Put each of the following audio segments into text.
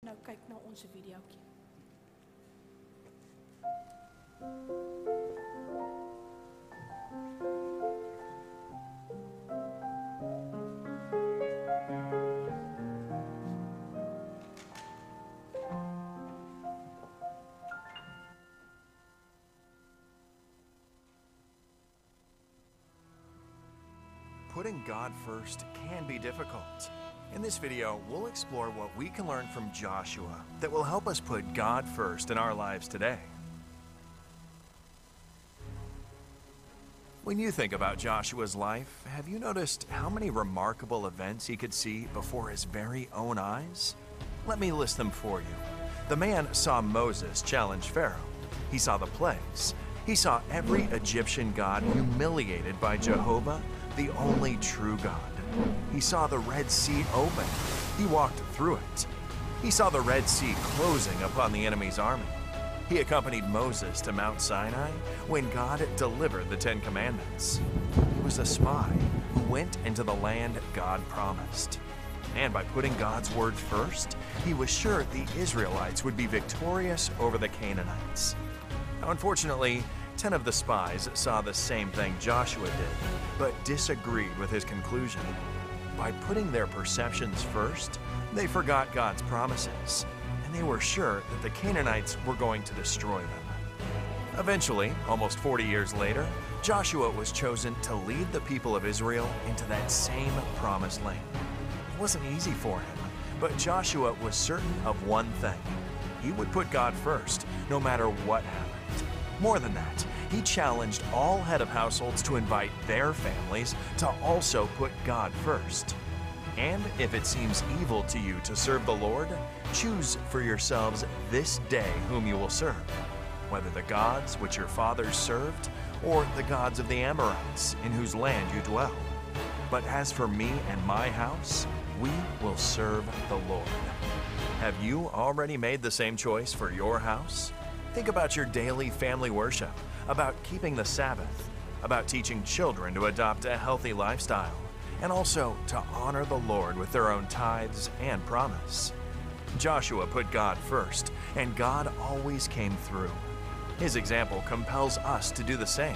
nou kyk na ons videoetjie. Putting God first can be difficult. In this video, we'll explore what we can learn from Joshua that will help us put God first in our lives today. When you think about Joshua's life, have you noticed how many remarkable events he could see before his very own eyes? Let me list them for you. The man saw Moses challenge Pharaoh. He saw the plagues. He saw every Egyptian god humiliated by Jehovah, the only true God. He saw the Red Sea open. He walked through it. He saw the Red Sea closing upon the enemy's army. He accompanied Moses to Mount Sinai when God delivered the Ten Commandments. He was a spy who went into the land God promised. And by putting God's word first, he was sure the Israelites would be victorious over the Canaanites. Now, unfortunately, 10 of the spies saw the same thing Joshua did, but disagreed with his conclusion. By putting their perceptions first, they forgot God's promises, and they were sure that the Canaanites were going to destroy them. Eventually, almost 40 years later, Joshua was chosen to lead the people of Israel into that same promised land. It wasn't easy for him, but Joshua was certain of one thing. He would put God first, no matter what happened. More than that, he challenged all head of households to invite their families to also put God first. And if it seems evil to you to serve the Lord, choose for yourselves this day whom you will serve, whether the gods which your fathers served, or the gods of the Amorites in whose land you dwell. But as for me and my house, we will serve the Lord. Have you already made the same choice for your house? Think about your daily family worship, about keeping the Sabbath, about teaching children to adopt a healthy lifestyle, and also to honor the Lord with their own tithes and promise. Joshua put God first, and God always came through. His example compels us to do the same.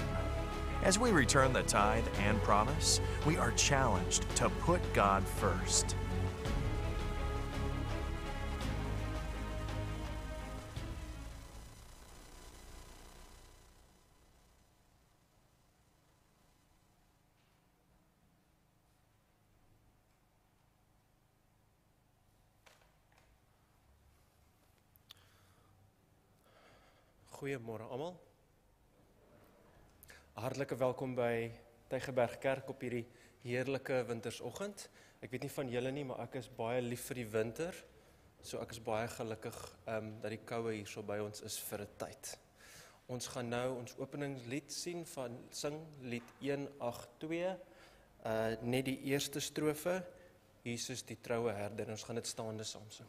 As we return the tithe and promise, we are challenged to put God first. Goeiemôre almal. Hartlike welkom by Tygerberg Kerk op hierdie heerlike wintersoggend. Ek weet nie van julle nie, maar ek is baie lief vir die winter. So ek is baie gelukkig dat die koue hierso by ons is vir 'n tyd. Ons gaan nou ons openingslied sing lied 182, net die eerste strofe, Jesus die troue herder. Ons gaan dit staande saam sing.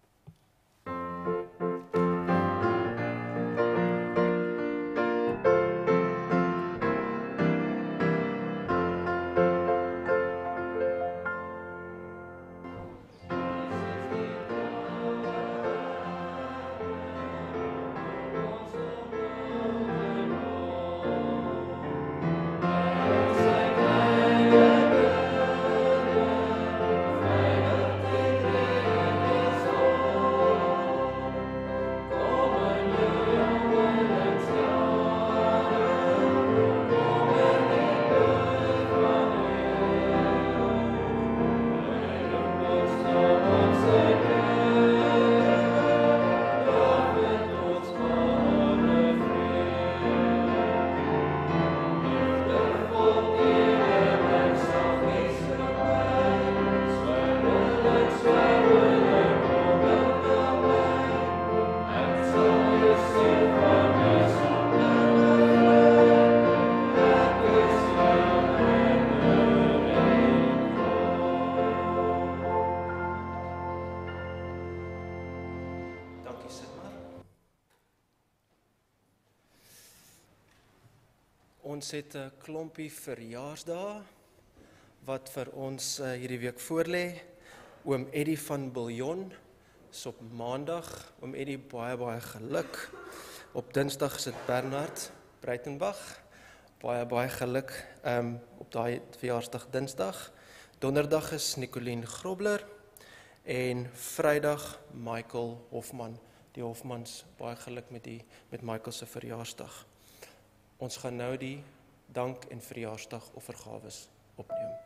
Ons het 'n klompie verjaarsdae wat vir ons hierdie week voorlê. Oom Eddie van Biljon is op maandag, oom Eddie, baie geluk. Op dinsdag is dit Bernard Breitenbach, baie geluk op daai verjaarsdag dinsdag. Donderdag is Nicolien Grobler en Vrydag Michael Hofman. Die Hofmans, baie geluk met Michael se verjaarsdag. Ons gaan nou die dank- en verjaarsdag offergawes opneem.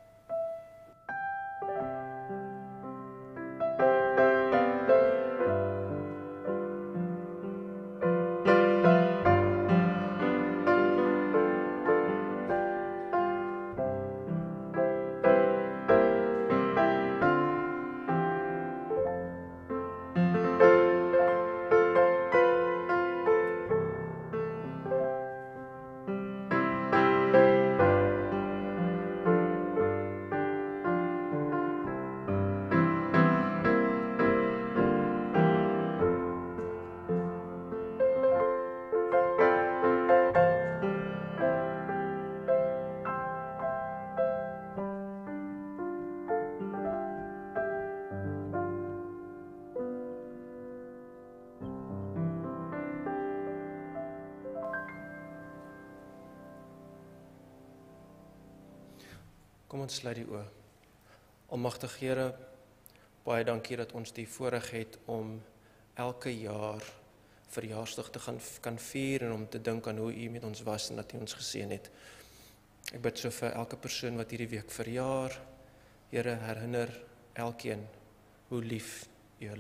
Kom ons sluit die oë. Almagtige Here, baie dankie dat ons die voorreg het om elke jaar verjaarsdag te kan vier en om te dink aan hoe U met ons was en dat U ons geseën het. Ek bid so vir elke persoon wat hierdie week verjaar. Here, herinner elkeen hoe lief U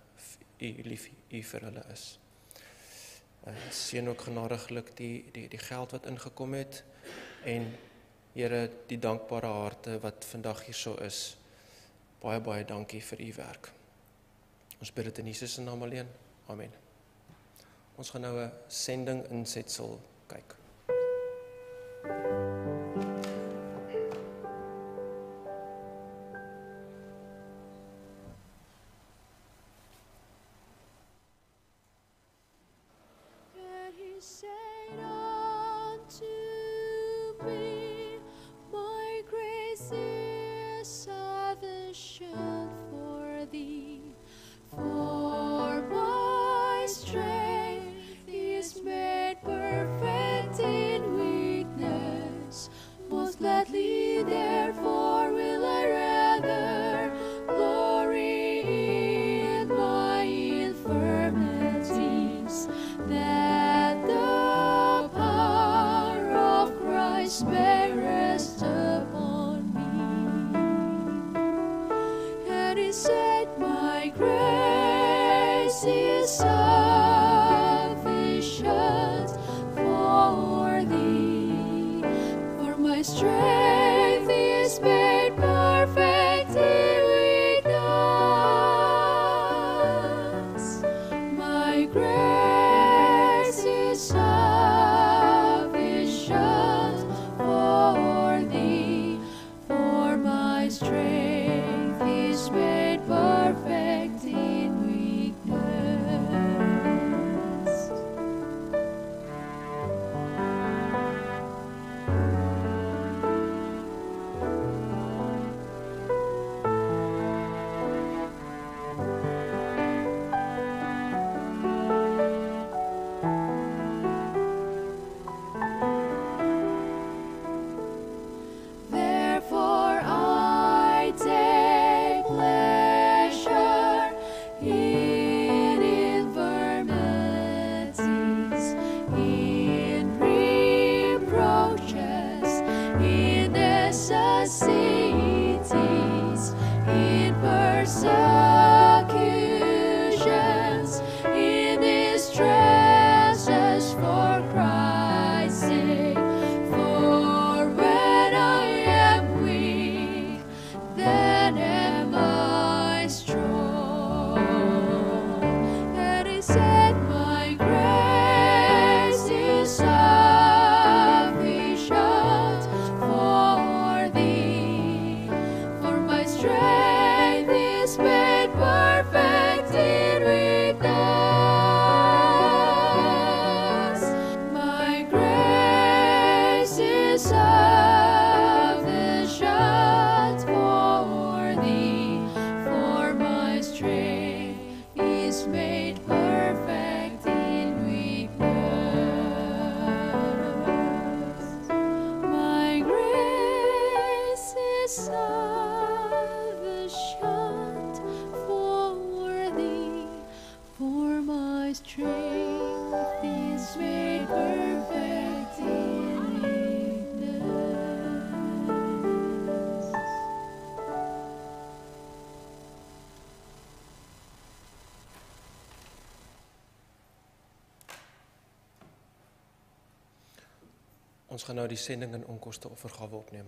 vir hulle is. Seën ook genadiglik die geld wat ingekom het en Here, die dankbare harte wat vandag hier so is. Baie dankie vir U werk. Ons bid dit in Jesus se naam alleen. Amen. Ons gaan nou 'n sending insetsel kyk. Strength is made perfect in weakness. made perfect in weakness. My grace is sufficient for thee, for my strength is made perfect in weakness. Ons gaan nou die sending en onkoste offergawe opneem.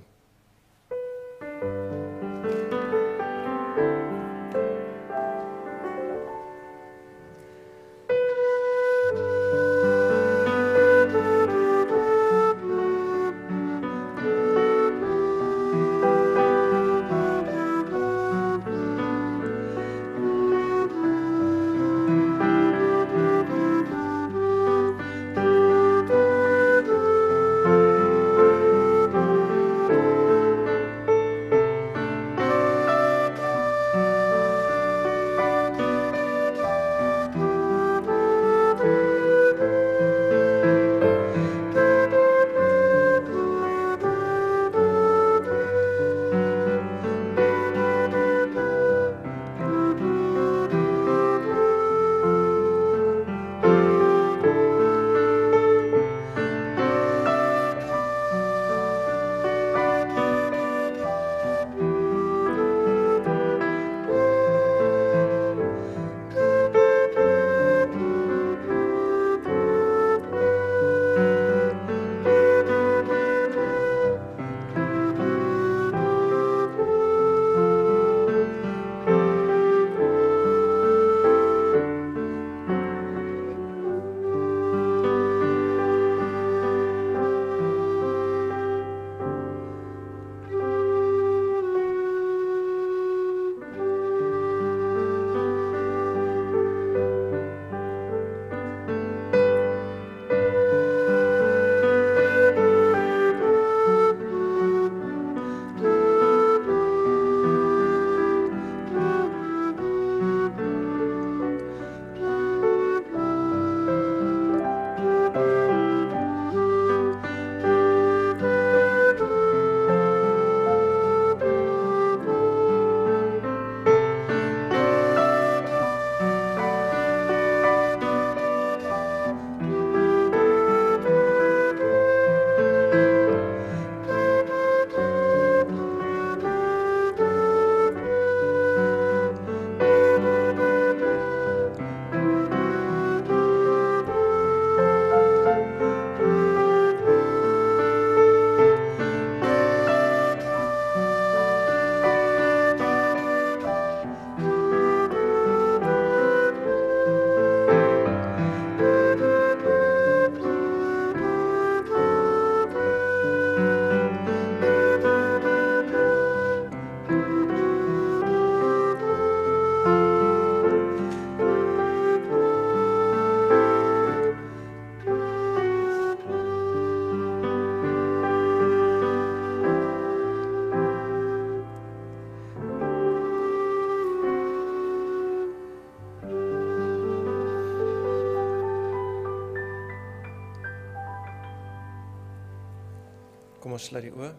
Kom ons sluit die oë.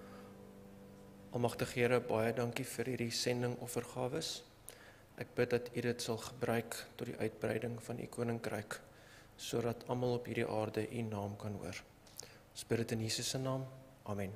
Almagtige Here, baie dankie vir hierdie sending offergawes. Ek bid dat U dit sal gebruik tot die uitbreiding van U koninkryk, sodat almal op hierdie aarde U naam kan hoor. Ons bid dit in Jesus se naam. Amen.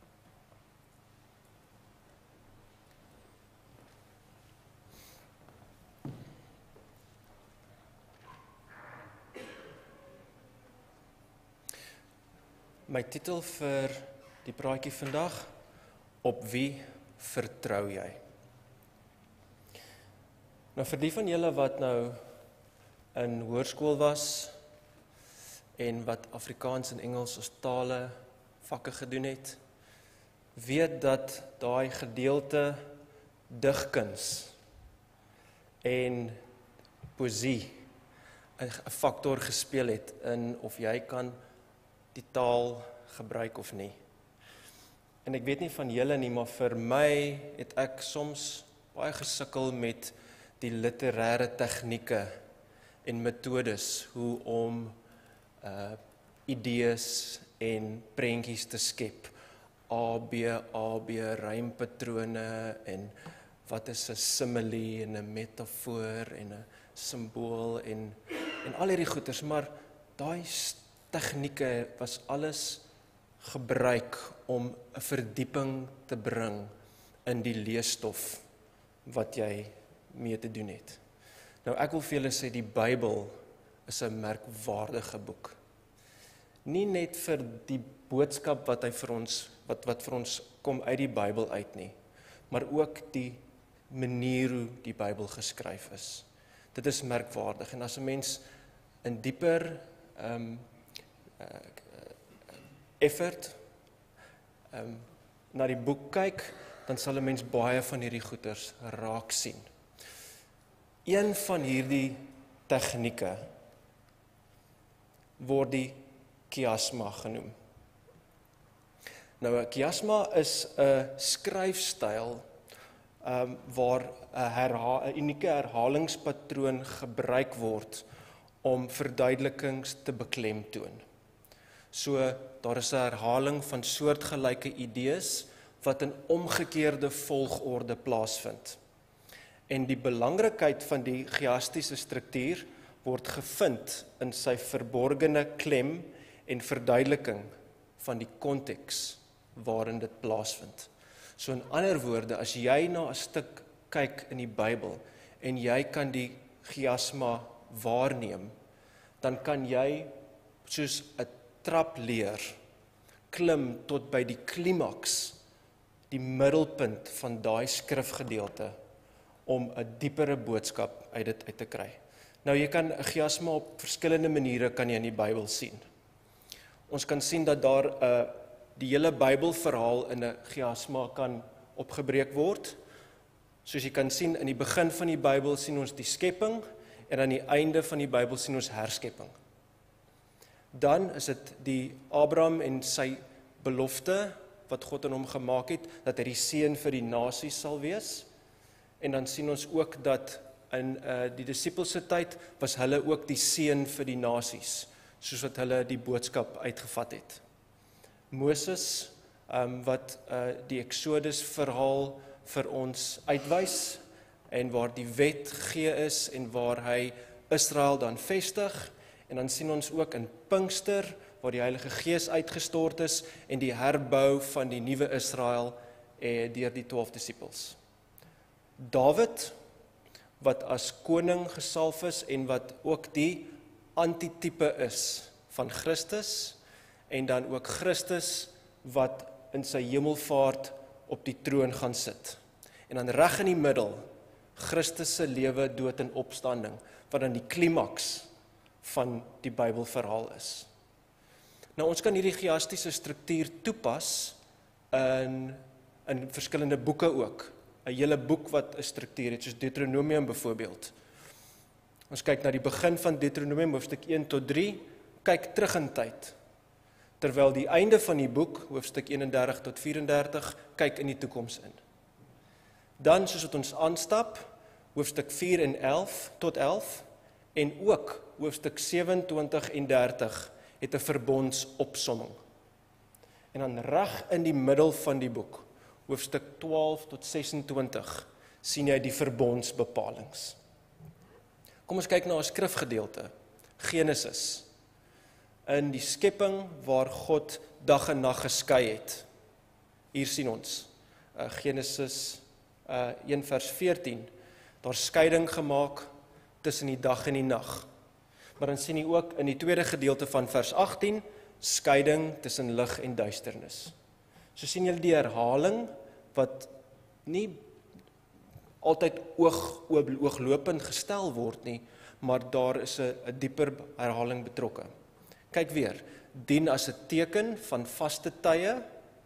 My titel vir die praatjie vandag, op wie vertrou jy? Nou vir die van julle wat nou in hoërskool was en wat Afrikaans en Engels as tale vakke gedoen het, weet dat daai gedeelte digkuns en poesie 'n faktor gespeel het in of jy kan die taal gebruik of nie. En ek weet nie van julle nie, maar vir my het ek soms baie gesukkel met die literêre tegnieke en metodes hoe om idees en prentjies te skep. AB, rympatrone en wat is 'n simile en 'n metafoor en 'n simbool en al hierdie goeters, maar daai tegnieke was alles gebruik om 'n verdieping te bring in die leesstof wat jy mee te doen het. Nou ek wil vir julle sê die Bybel is 'n merkwaardige boek. Nie net vir die boodskap wat hy vir ons wat vir ons kom uit die Bybel uit nie, maar ook die manier hoe die Bybel geskryf is. Dit is merkwaardig en as 'n mens in dieper effort na die boek kyk, dan sal 'n mens baie van hierdie goeters raak sien. Een van hierdie tegnieke word die chiasma genoem. Nou 'n chiasma is 'n skryfstyl waar 'n unieke herhalingspatroon gebruik word om verduidelikings te beklemtoon. So daar is 'n herhaling van soortgelyke idees wat in omgekeerde volgorde plaasvind. En die belangrikheid van die chiastiese struktuur word gevind in sy verborgene klem en verduideliking van die konteks waarin dit plaasvind. So in ander woorde, as jy na 'n stuk kyk in die Bybel en jy kan die chiasma waarneem, dan kan jy soos 'n trap leer klim tot by die klimaks, die middelpunt van daai skrifgedeelte om 'n diepere boodskap uit dit uit te kry. Nou jy kan 'n chiasma op verskillende maniere kan jy in die Bybel sien. Ons kan sien dat daar die hele Bybelverhaal in 'n chiasma kan opgebreek word. Soos jy kan sien in die begin van die Bybel sien ons die skepping en aan die einde van die Bybel sien ons herskepping. Dan is dit die Abraham en sy belofte wat God aan hom gemaak het, dat hy die seun vir die nasies sal wees. En dan sien ons ook dat in die disippels se tyd was hulle ook die seun vir die nasies, soos wat hulle die boodskap uitgevat het. Moses, wat die Exodus verhaal vir ons uitwys, en waar die wet gegee is, en waar hy Israel dan vestig, en dan sien ons ook in Pinkster, waar die Heilige Gees uitgestort is, en die herbou van die nuwe Israel deur die 12 disippels. Dawid, wat as koning gesalf is, en wat ook die antitype is van Christus, en dan ook Christus wat in sy hemelvaart op die troon gaan sit. En dan reg in die middel, Christus se lewe, dood en opstanding, wat dan die klimaks van die Bybelverhaal is. Nou ons kan hierdie chiastiese struktuur toepas in verskillende boeke ook. 'n hele boek wat 'n struktuur het, soos Deuteronomium byvoorbeeld. Ons kyk na die begin van Deuteronomium, hoofstuk 1 tot 3, kyk terug in tyd. Terwyl die einde van die boek, hoofstuk 31 tot 34, kyk in die toekoms in. Dan, soos wat ons aanstap, hoofstuk 4 en 11 tot 11, en ook hoofstuk 27 en 30, het 'n verbondsopsomming. En dan reg in die middel van die boek, hoofstuk 12 tot 26, sien jy die verbondsbepalings. Kom ons kyk na 'n skrifgedeelte, Genesis. In die skepping waar God dag en nag geskei het. Hier sien ons, Genesis 1 vers 14, daar skeiding gemaak tussen die dag en die nag. Maar dan sien jy ook in die tweede gedeelte van vers 18, skeiding tussen lig en duisternis. So sien julle die herhaling, wat nie altyd ooglopend gestel word nie, maar daar is 'n dieper herhaling betrokke. Kyk weer, dien as 'n teken van vaste tye,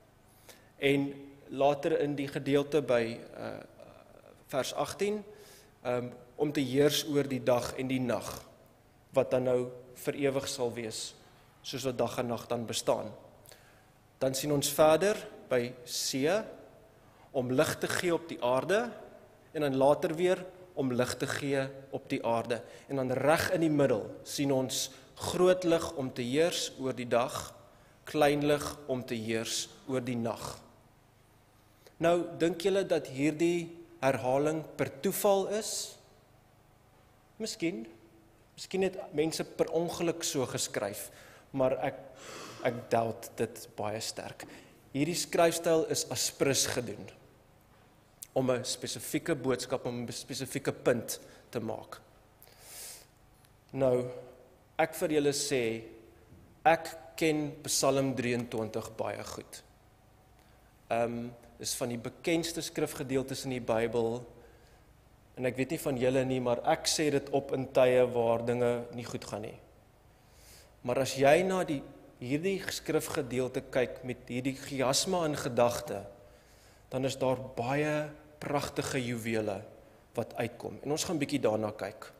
en later in die gedeelte by vers 18, om te heers oor die dag en die nag, wat dan nou vir ewig sal wees, soos wat dag en nag dan bestaan. Dan sien ons verder by see, om lig te gee op die aarde, en dan later weer om lig te gee op die aarde. En dan reg in die middel sien ons groot lig om te heers oor die dag, klein lig om te heers oor die nag. Nou, dink julle dat hierdie herhaling per toeval is? Miskien het mense per ongeluk so geskryf, maar ek doubt dit baie sterk. Hierdie skryfstyl is aspres gedoen, om 'n spesifieke boodskap, om 'n spesifieke punt te maak. Nou, ek vir julle sê, ek ken Psalm 23 baie goed. Is van die bekendste skrifgedeeltes in die Bybel, en ek weet nie van julle nie, maar ek sê dit op in tye waar dinge nie goed gaan nie. Maar as jy na hierdie skrifgedeelte kyk met hierdie chiasma in gedagte, dan is daar baie pragtige juwele wat uitkom. En ons gaan bietjie daarna kyk.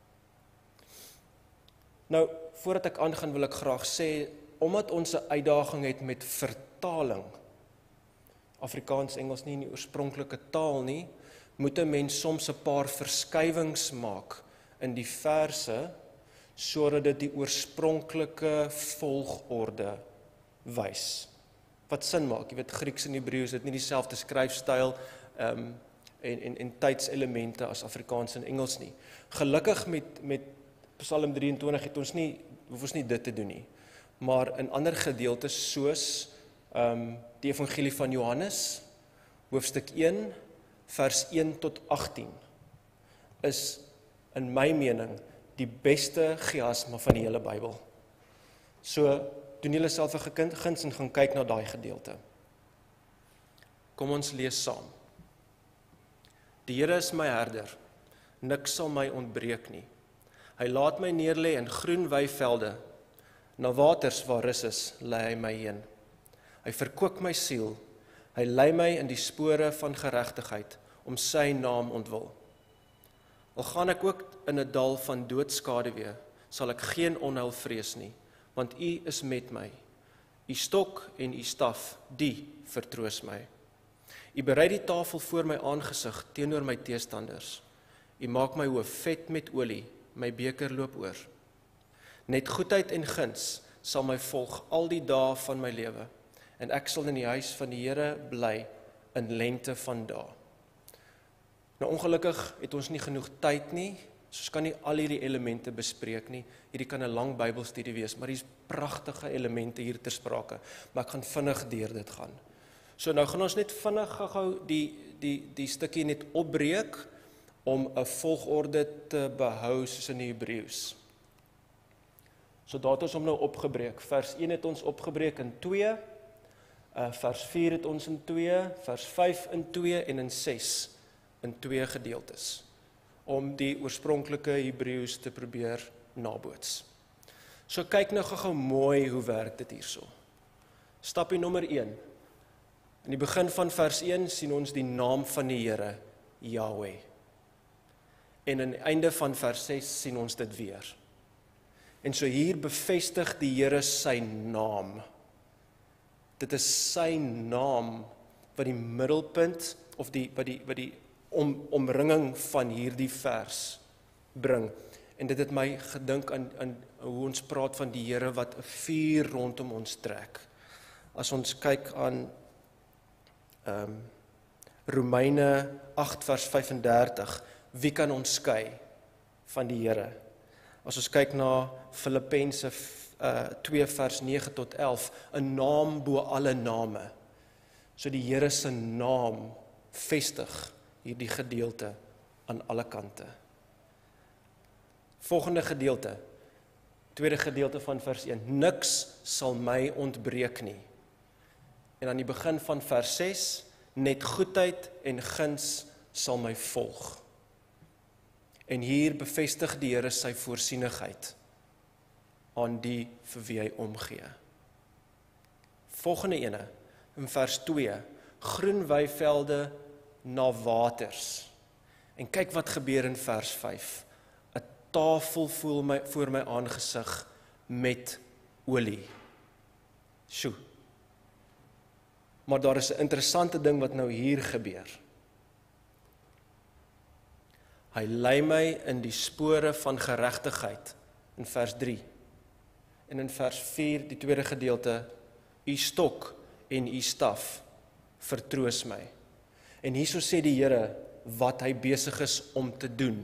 Nou, voordat ek aangaan wil ek graag sê, omdat ons 'n uitdaging het met vertaling, Afrikaans, Engels nie in die oorspronklike taal nie, moet 'n mens soms 'n paar verskywings maak in die verse, sodat dit die oorspronklike volgorde wys. Wat sin maak, jy weet, Grieks en Hebreëus het nie dieselfde skryfstyl en tydselemente as Afrikaans en Engels nie. Gelukkig met Psalm 23 hoef ons nie dit te doen nie. Maar in ander gedeeltes soos die Evangelie van Johannes, hoofstuk 1, vers 1 tot 18, is in my mening die beste chiasma van die hele Bybel. So, doen julle self 'n guns en gaan kyk na daai gedeelte. Kom ons lees saam. Die Here is my herder, niks sal my ontbreek nie. Hy laat my neerlê in groen weivelde, na waters waar rus is, lei hy my heen. Hy verkoop my siel, hy lei my in die spore van geregtigheid, om sy naam ontwil. Al gaan ek ook in 'n dal van doodskaduwee, sal ek geen onheil vrees nie, want U is met my. U stok en U staf, die vertroos my. U berei die tafel voor my aangesig teenoor my teestanders. U maak my hoof vet met olie, my beker loop oor. Net goedheid en guns sal my volg al die dae van my lewe, en ek sal in die huis van die Here bly in lente van dae. Nou ongelukkig het ons nie genoeg tyd nie, so ons kan nie al hierdie elemente bespreek nie. Hierdie kan 'n lang Bybelstudie wees, maar hier's pragtige elemente hier ter sprake, maar ek gaan vinnig deur dit gaan. So nou gaan ons net vinnig gou die stukkie net opbreek om 'n volgorde te behou soos in die Hebreëus. So daar het ons hom nou opgebreek. Vers 1 het ons opgebreek in 2, vers 4 het ons in 2, vers 5 in 2 en in 6 in 2 gedeeltes, om die oorspronklike Hebreëus te probeer naboots. So kyk nou gou mooi hoe werk dit hierso. Stapie nommer 1. In die begin van vers 1 sien ons die naam van die Here, Yahweh. En aan die einde van vers 6 sien ons dit weer. En so hier bevestig die Here sy naam. Dit is sy naam wat die middelpunt of wat die omringing van hierdie vers bring. En dit het my gedink aan hoe ons praat van die Here wat 'n vuur rondom ons trek. As ons kyk aan Romeine 8 vers 35, wie kan ons skei van die Here? As ons kyk na Filippense 2 vers 9 tot 11, 'n naam bo alle name. So die Here se naam vestig hierdie gedeelte aan alle kante. Volgende gedeelte, tweede gedeelte van vers 1, niks sal my ontbreek nie. En aan die begin van vers 6, net goedheid en guns sal my volg. En hier bevestig die Here sy voorsienigheid aan die vir wie hy omgee. Volgende ene, in vers 2, groen weivelde na waters. En kyk wat gebeur in vers 5. 'n Tafel voor my aangesig met olie. Sjoe. Maar daar is 'n interessante ding wat nou hier gebeur. Hy lei my in die spore van geregtigheid, in vers 3. En in vers 4, die tweede gedeelte, u stok en u staf vertroos my. En hierso sê die Here wat hy besig is om te doen.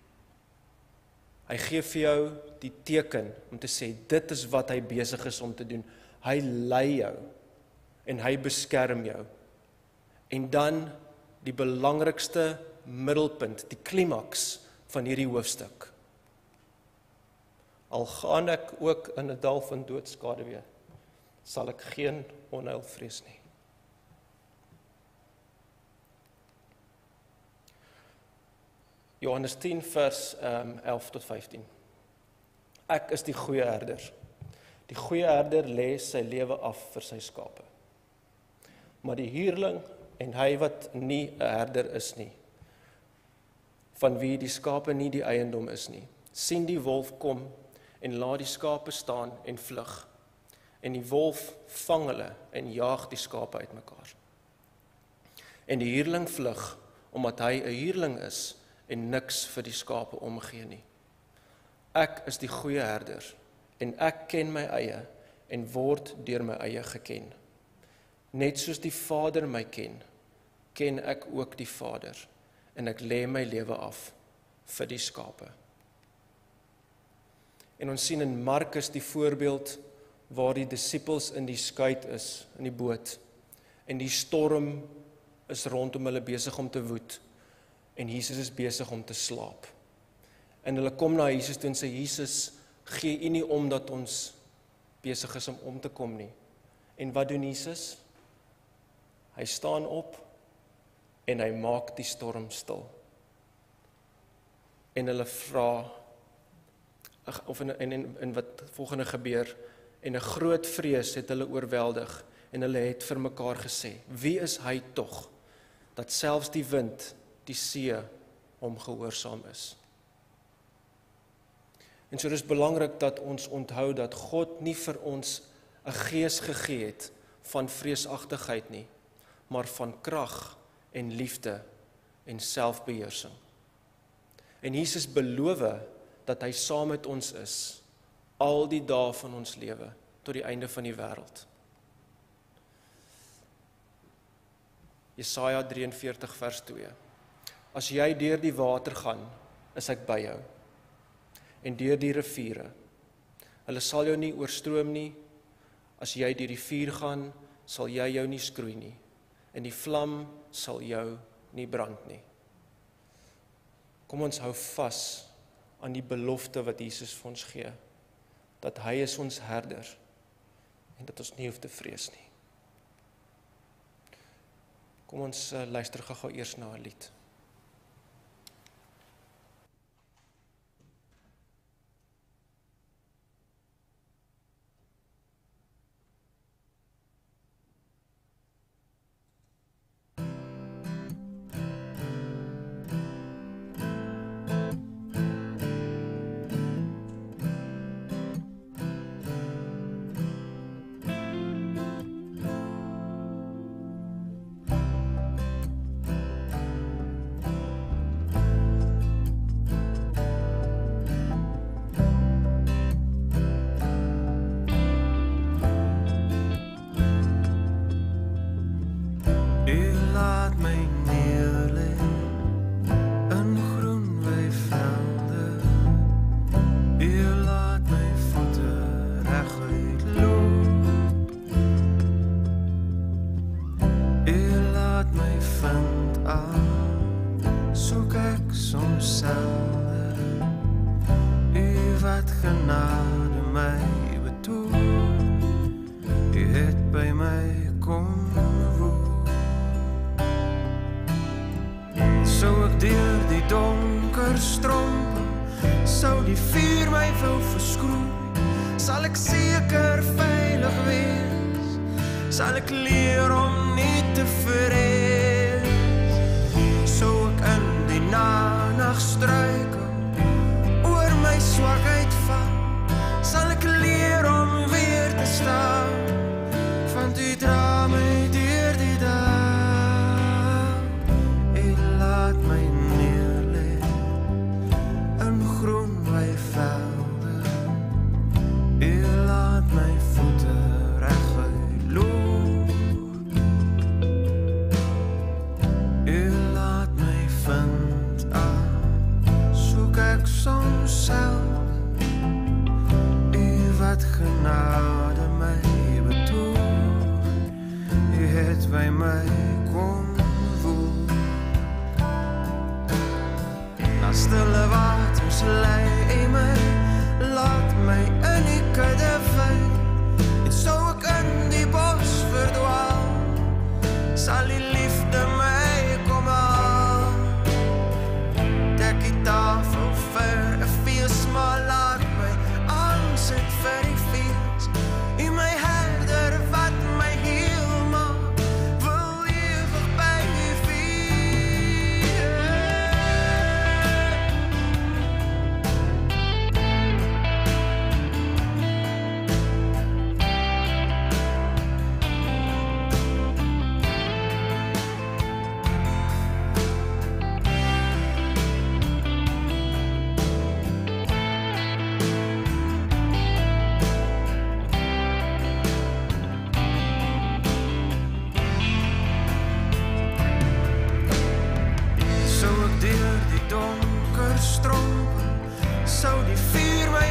Hy gee vir jou die teken om te sê, dit is wat hy besig is om te doen. Hy lei jou en hy beskerm jou. En dan die belangrikste middelpunt, die klimaks van hierdie hoofstuk. Al gaan ek ook in 'n dal van doodskaduwee, sal ek geen onheil vrees nie. Johannes 10 vers 11 tot 15. Ek is die goeie herder. Die goeie herder lê sy lewe af vir sy skape. Maar die huurling en hy wat nie 'n herder is nie, van wie die skape nie die eiendom is nie, sien die wolf kom en laat die skape staan en vlug. En die wolf vang hulle en jaag die skape uitmekaar. En die huurling vlug, omdat hy 'n huurling is en niks vir die skape omgee nie. Ek is die goeie herder, en ek ken my eie, en word deur my eie geken. Net soos die Vader my ken, ken ek ook die Vader, en ek lê my lewe af vir die skape. En ons sien in Markus die voorbeeld waar die disippels in die skuit is, in die boot, en die storm is rondom hulle besig om te woed, en Jesus is besig om te slaap. En hulle kom na Jesus toe en sê, Jesus, gee U nie om dat ons besig is om te kom nie. En wat doen Jesus? Hy staan op en hy maak die storm stil. En hulle vra, of en wat volgende gebeur, en 'n groot vrees het hulle oorweldig, en hulle het vir mekaar gesê, wie is hy tog, dat selfs die wind, die see, hom gehoorsaam is. En so is belangrik dat ons onthou dat God nie vir ons 'n gees gegee het van vreesagtigheid nie, maar van krag en liefde en selfbeheersing. En Jesus beloof dat hy saam met ons is, al die dae van ons lewe, tot die einde van die wêreld. Jesaja 43 vers 2. As jy deur die water gaan, is ek by jou. En deur die riviere. Hulle sal jou nie oorstroom nie. As jy deur die vuur gaan, sal jy jou nie skroei nie. En die vlam sal jou nie brand nie. Kom ons hou vas aan die belofte wat Jesus vir ons gee. Dat hy is ons herder. En dat ons nie hoef te vrees nie. Kom ons luister gou eers na 'n lied. Sal ek leer om nie te vrees, so ek in die nag struikel, oor my swakheid val, sal ek leer om weer te staan, want U dra my deur die dag, U laat my neerlê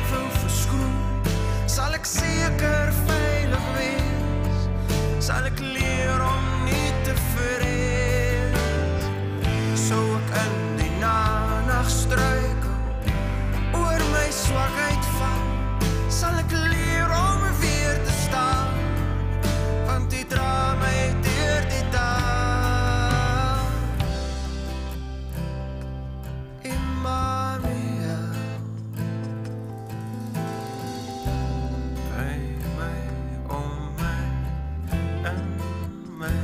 wou verskoon, sal ek seker veilig wees, sal ek leer om nie te vrees, sou ek in die nag struikel, oor my swakheid val, sal ek leer om weer te staan, want die dra my deur die dag. Emmanuel, by my, om my, in my.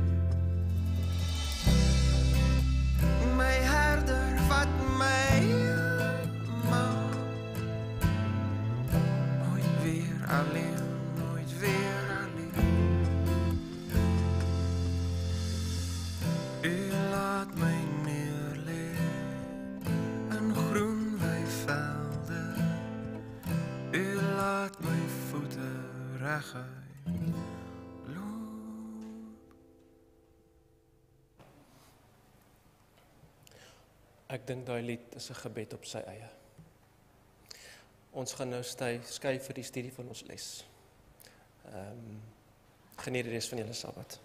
My herder wat my maak, nooit weer alleen, nooit weer alleen. U laat my neerlê in groen weivelde, u laat my voete reguit loop. Ek dink daai lied is 'n gebed op sy eie. Ons gaan nou skei vir die studie van ons les. Geniet die res van julle Sabbat.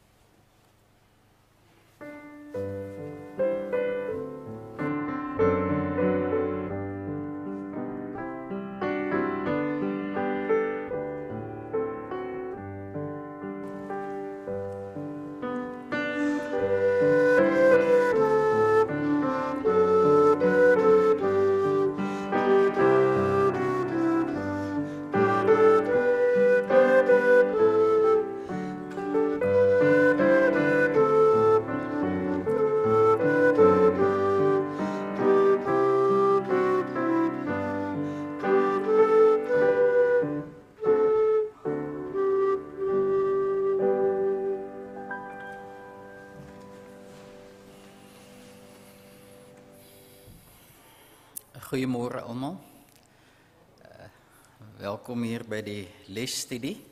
Goeiemôre almal. Welkom hier by die lesstudie.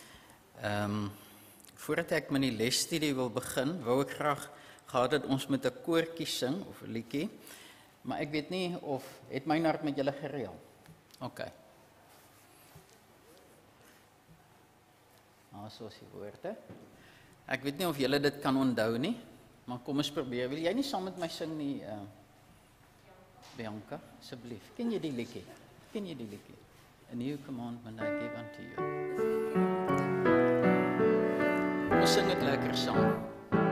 Voordat ek met die lesstudie wil begin, wou ek graag gehad dat ons met 'n koortjie sing of 'n liedjie, maar ek weet nie of het Meinhard met julle gereël. OK. Soos die woorde. Ek weet nie of julle dit kan onthou nie, maar kom ons probeer. Wil jy nie saam met my sing nie, Bianca, asseblief. Ken jy die liedjie? Ken jy die liedjie? A new commandment I give unto you. Kom ons sing dit lekker saam.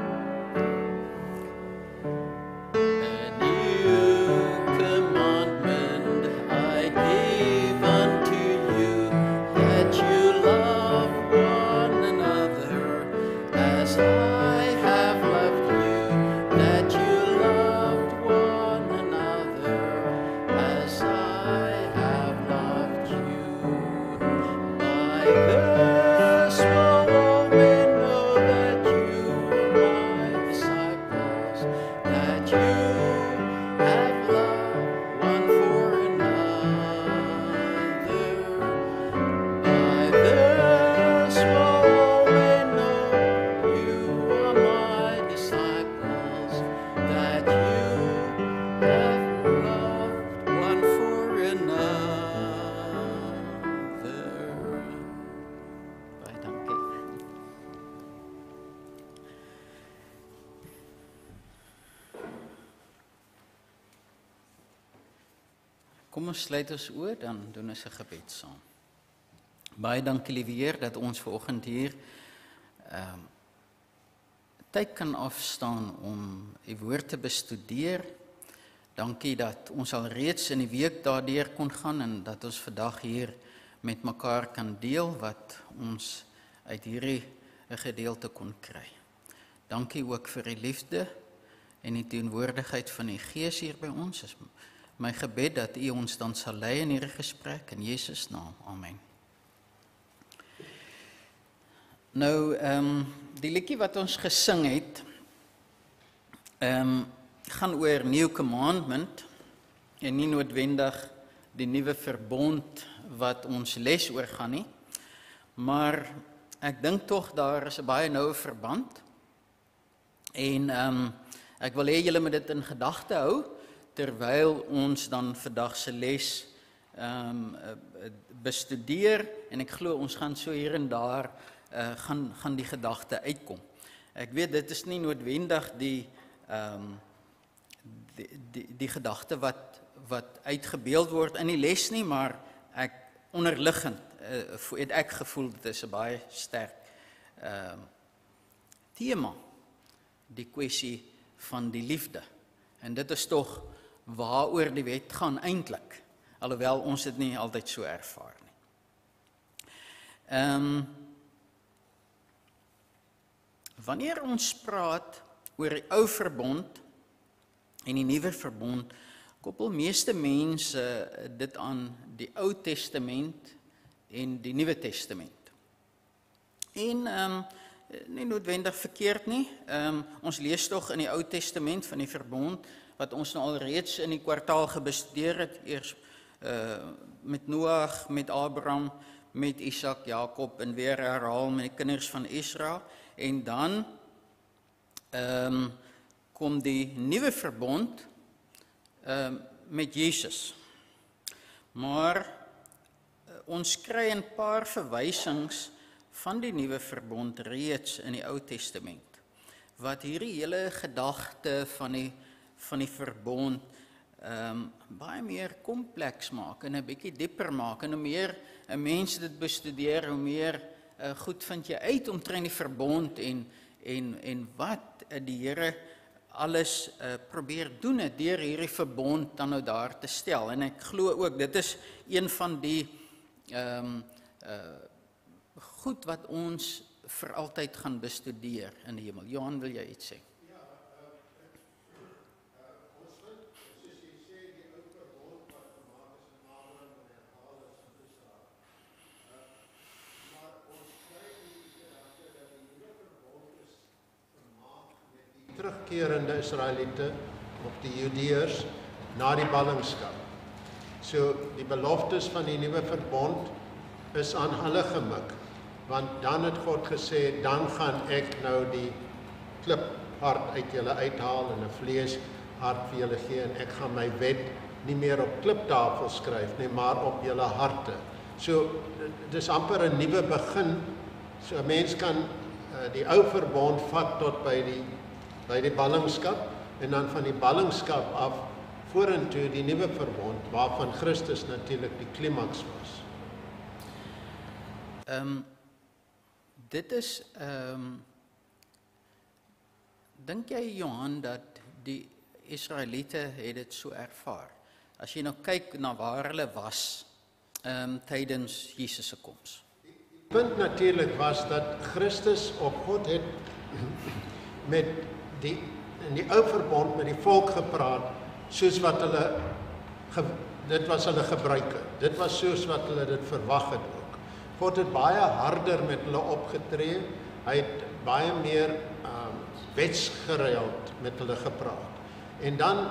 Kom ons sluit ons oë, dan doen ons 'n gebed saam. Baie dankie liewe Heer dat ons vanoggend hier tyd kan afstaan om u woord te bestudeer. Dankie dat ons al reeds in die week daardeur kon gaan en dat ons vandag hier met mekaar kan deel wat ons uit hierdie 'n gedeelte kon kry. Dankie ook vir die liefde en die teenwoordigheid van die Gees hier by ons. Is my gebed dat u ons dan sal lei in hierdie gesprek in Jesus naam. Amen. Nou, die liedjie wat ons gesing het, gaan oor New Commandment en nie noodwendig die nuwe verbond wat ons les oor gaan nie, maar ek dink tog daar is 'n baie noue verband en ek wil hê julle moet dit in gedagte hou terwyl ons dan vandag se les bestudeer en ek glo ons gaan so hier en daar gaan die gedagte uitkom. Ek weet dit is nie noodwendig die gedagte wat uitgebeeld word in die les nie, maar ek onderliggend het ek gevoel dit is 'n baie sterk tema, die kwessie van die liefde. En dit is tog waaroor die wet gaan eintlik, alhoewel ons dit nie altyd so ervaar nie. Wanneer ons praat oor die ou verbond en die nuwe verbond, koppel meeste mense dit aan die Ou Testament en die Nuwe Testament. En nie noodwendig verkeerd nie. Ons lees tog in die Ou Testament van die verbond wat ons nou al reeds in die kwartaal gebestudeer het, eers met Noag, met Abraham, met Isak, Jakob en weer herhaal met die kinders van Israel. En dan kom die nuwe verbond met Jesus. Maar ons kry 'n paar verwysings van die nuwe verbond reeds in die Ou Testament, wat hierdie hele gedagte van die verbond baie meer kompleks maak en 'n bietjie dieper maak. En hoe meer 'n mens dit bestudeer, hoe meer goed vind jy uit omtrent die verbond en wat die Here alles probeer doen het deur hierdie verbond dan nou daar te stel. En ek glo ook dit is een van die goed wat ons vir altyd gaan bestudeer in die hemel. Johan, wil jy iets sê? Terugkerende Israeliete of die Judeërs na die ballingskap. So die beloftes van die nuwe verbond is aan hulle gemik, want dan het God gesê, dan gaan ek nou die kliphart uit julle uithaal en 'n vleeshart vir julle gee en ek gaan my wet nie meer op kliptafel skryf nie, maar op julle harte. So dis amper 'n nuwe begin. So 'n mens kan die ou verbond vat tot by die ballingskap en dan van die ballingskap af vorentoe die nuwe verbond waarvan Christus natuurlik die klimaks was. Dit is dink jy, Johan, dat die Israeliete het dit so ervaar? As jy nou kyk na waar hulle was tydens Jesus se koms. Die punt natuurlik was dat Christus op God het met in die ou verbond met die volk gepraat, soos wat hulle, dit was hulle gebruike, dit was soos wat hulle dit verwag het ook. God het baie harder met hulle opgetree, hy het baie meer wetsgereeld met hulle gepraat. En dan,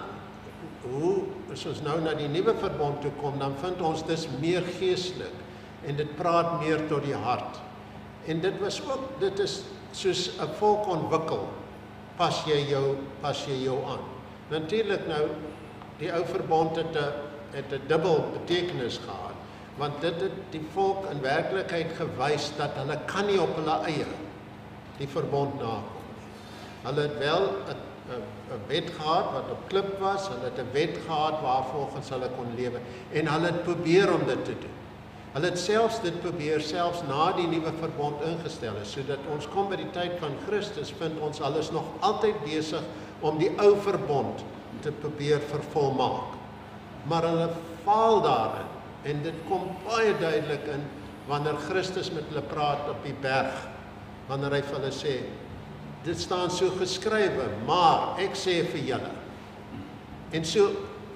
as ons nou na die nuwe verbond toe kom, dan vind ons dis meer geestelik, en dit praat meer tot die hart. En dit is soos 'n volk ontwikkel, pas jy jou aan. Natuurlik nou, die ou verbond het 'n dubbel betekenis gehad, want dit het die volk in werklikheid gewys dat hulle kan nie op hulle eie die verbond nakom nie. Hulle het wel 'n wet gehad wat op klip was, hulle het 'n wet gehad waarvolgens hulle kon lewe, en hulle het probeer om dit te doen. Hulle het selfs dit probeer, selfs na die nuwe verbond ingestel is, sodat ons kom by die tyd van Christus, vind ons alles nog altyd besig om die ou verbond te probeer vervolmaak. Maar hulle faal daarin, en dit kom baie duidelik in, wanneer Christus met hulle praat op die berg, wanneer hy vir hulle sê, dit staan so geskrywe, maar ek sê vir julle. En so,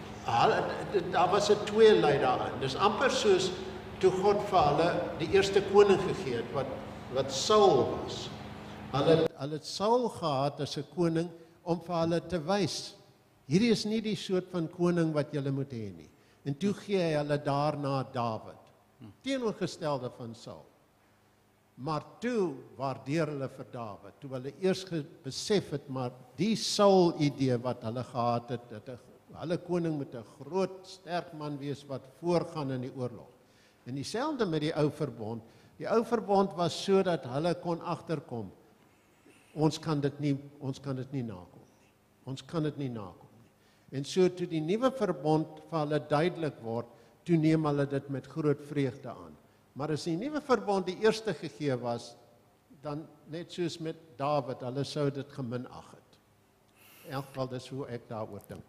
daar was 'n tweelei daarin. Dis amper soos toe God vir hulle die eerste koning gegee het, wat Saul was. Hulle het Saul gehad as 'n koning om vir hulle te wys, hierdie is nie die soort van koning wat julle moet hê nie. En toe gee hy hulle daarna Dawid, teenoorgestelde van Saul. Maar toe waardeer hulle vir Dawid, toe hulle eers besef het, maar die Saul idee wat hulle gehad het, Hulle koning moet 'n groot, sterk man wees wat voorgaan in die oorlog. En dieselfde met die ou verbond. Die ou verbond was sodat hulle kon agterkom. Ons kan dit nie nakom nie. Ons kan dit nie nakom nie. En so toe die nuwe verbond vir hulle duidelik word, toe neem hulle dit met groot vreugde aan. Maar as die nuwe verbond die eerste gegee was, dan net soos met Dawid, hulle sou dit geminag het. In elk geval, dis hoe ek daaroor dink.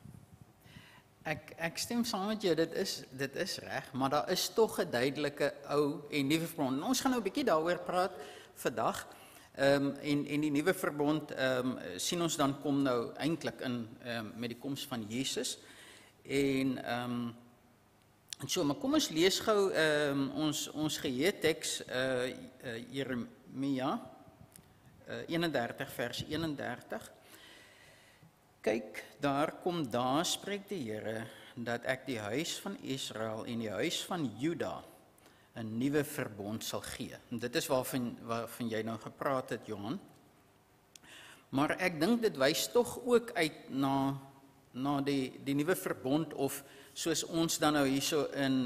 Ek stem saam met jou, dit is reg, maar daar is tog 'n duidelike ou en nuwe verbond. En ons gaan nou 'n bietjie daaroor praat vandag. En die nuwe verbond sien ons dan kom nou eintlik in met die koms van Jesus. En so, maar kom ons lees gou ons geheeteks Jeremia 31 vers 31. Kyk, daar spreek die Here dat ek die huis van Israel en die huis van Juda 'n nuwe verbond sal gee. En dit is waarvan jy nou gepraat het, Johan. Maar ek dink dit wys tog ook uit na die nuwe verbond, of soos ons dan nou hierso in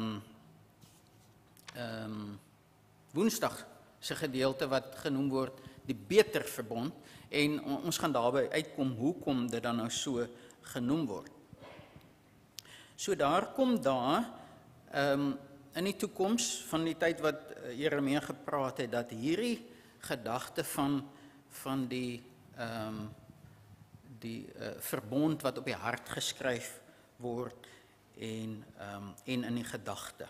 Woensdag se gedeelte wat genoem word die beter verbond, en ons gaan daarby uitkom hoekom dit dan nou so genoem word. So daar kom in die toekoms van die tyd wat Jeremia gepraat het, dat hierdie gedagte van die verbond wat op die hart geskryf word en in die gedagte.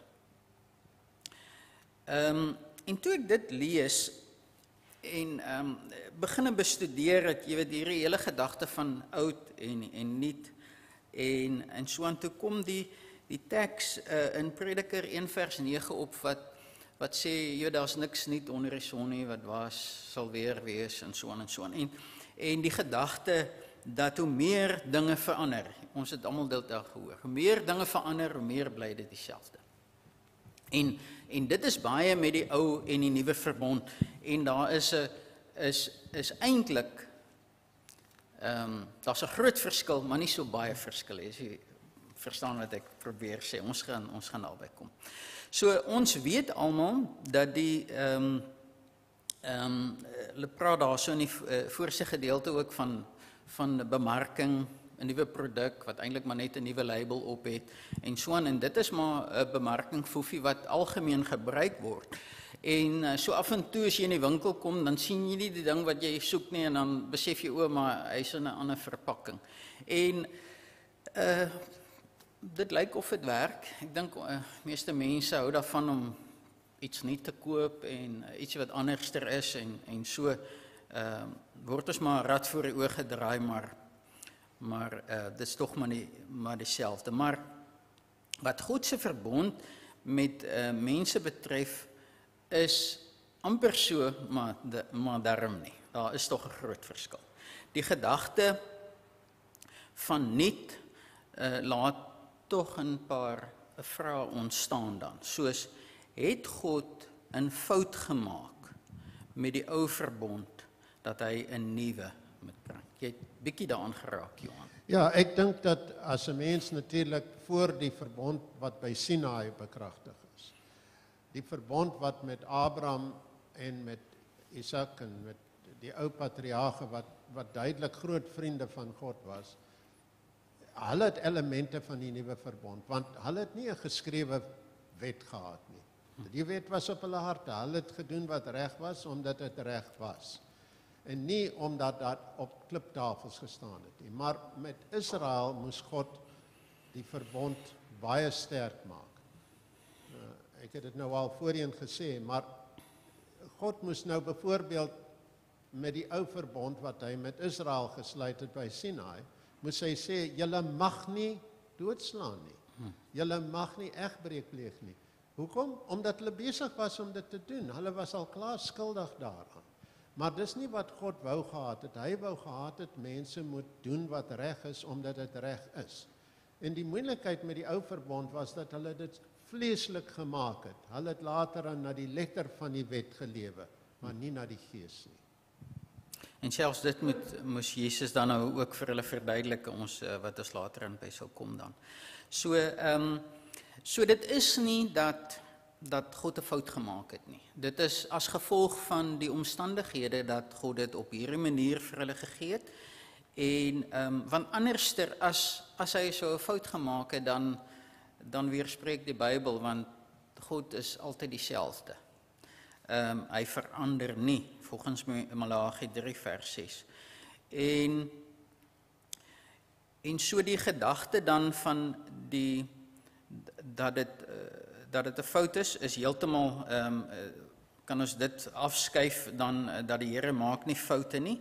En toe ek dit lees en begin bestudeer het, jy weet, hierdie hele gedagte van oud en nuut en so aan, toe kom die teks in Prediker 1 vers 9 op wat sê, jy, daar's niks nuut onder die son nie, wat was, sal weer wees, en so aan en so aan. En die gedagte dat hoe meer dinge verander, ons het almal dit al gehoor, hoe meer dinge verander, hoe meer bly dit dieselfde. En dit is baie met die ou en die nuwe verbond, en daar is eintlik, daar's 'n groot verskil, maar nie so baie verskil is. Jy verstaan wat ek probeer sê, ons gaan daarby kom. So ons weet almal dat die hulle praat daar so in die voorste gedeelte ook van bemarking, 'n nuwe produk wat eintlik maar net 'n nuwe label op het en so aan, en dit is maar 'n bemarkingfoefie wat algemeen gebruik word. En so af en toe as jy in die winkel kom, dan sien jy nie die ding wat jy soek nie, en dan besef jy, maar hy's in 'n ander verpakking. En dit lyk of dit werk. Ek dink meeste mense hou daarvan om iets nie te koop en iets wat anderster is, en so word ons maar rad voor die oë gedraai, maar dit is tog maar dieselfde. Maar wat God se verbond met mense betref, is amper so, maar daarom nie. Daar is tog 'n groot verskil. Die gedagte van nuut laat tog 'n paar vrae ontstaan dan, soos, het God 'n fout gemaak met die ou verbond, dat hy 'n nuwe moet bring? Jy het bietjie daaraan geraak, Johan. Ja, ek dink dat as 'n mens natuurlik voor die verbond wat by Sinaï bekragtig is, die verbond wat met Abraham en met Isak en met die ou patriarge wat duidelik groot vriende van God was, hulle het elemente van die nuwe verbond, want hulle het nie 'n geskrewe wet gehad nie. Die wet was op hulle harte. Hulle het gedoen wat reg was, omdat dit reg was. En nie omdat daar op kliptafels gestaan het nie. Maar met Israel moes God die verbond baie sterk maak. Ek het dit nou al voorheen gesê, maar God moes nou byvoorbeeld met die ou verbond wat hy met Israel gesluit het by Sinaï, moes hy sê, julle mag nie doodslaan nie. Julle mag nie egbreek pleeg nie. Hoekom? Omdat hulle besig was om dit te doen. Hulle was al klaar skuldig daaraan. Maar dis nie wat God wou gehad het. Hy wou gehad het mense moet doen wat reg is, omdat dit reg is. En die moeilikheid met die ou verbond was dat hulle dit vleeslik gemaak het. Hulle het later aan na die letter van die wet gelewe, maar nie na die gees nie. En selfs dit moes Jesus dan nou ook vir hulle verduidelik, wat ons later aan by sal kom dan. So dit is nie dat God 'n fout gemaak het nie. Dit is as gevolg van die omstandighede dat God dit op hierdie manier vir hulle gegee het. En want anderster as hy so 'n fout gemaak het, dan weerspreek die Bybel, want God is altyd dieselfde. Hy verander nie, volgens Maleagi 3 vers 6. En so die gedagte dan van dat dit 'n fout is heeltemal, kan ons dit afskuif dan dat die Here maak nie foute nie.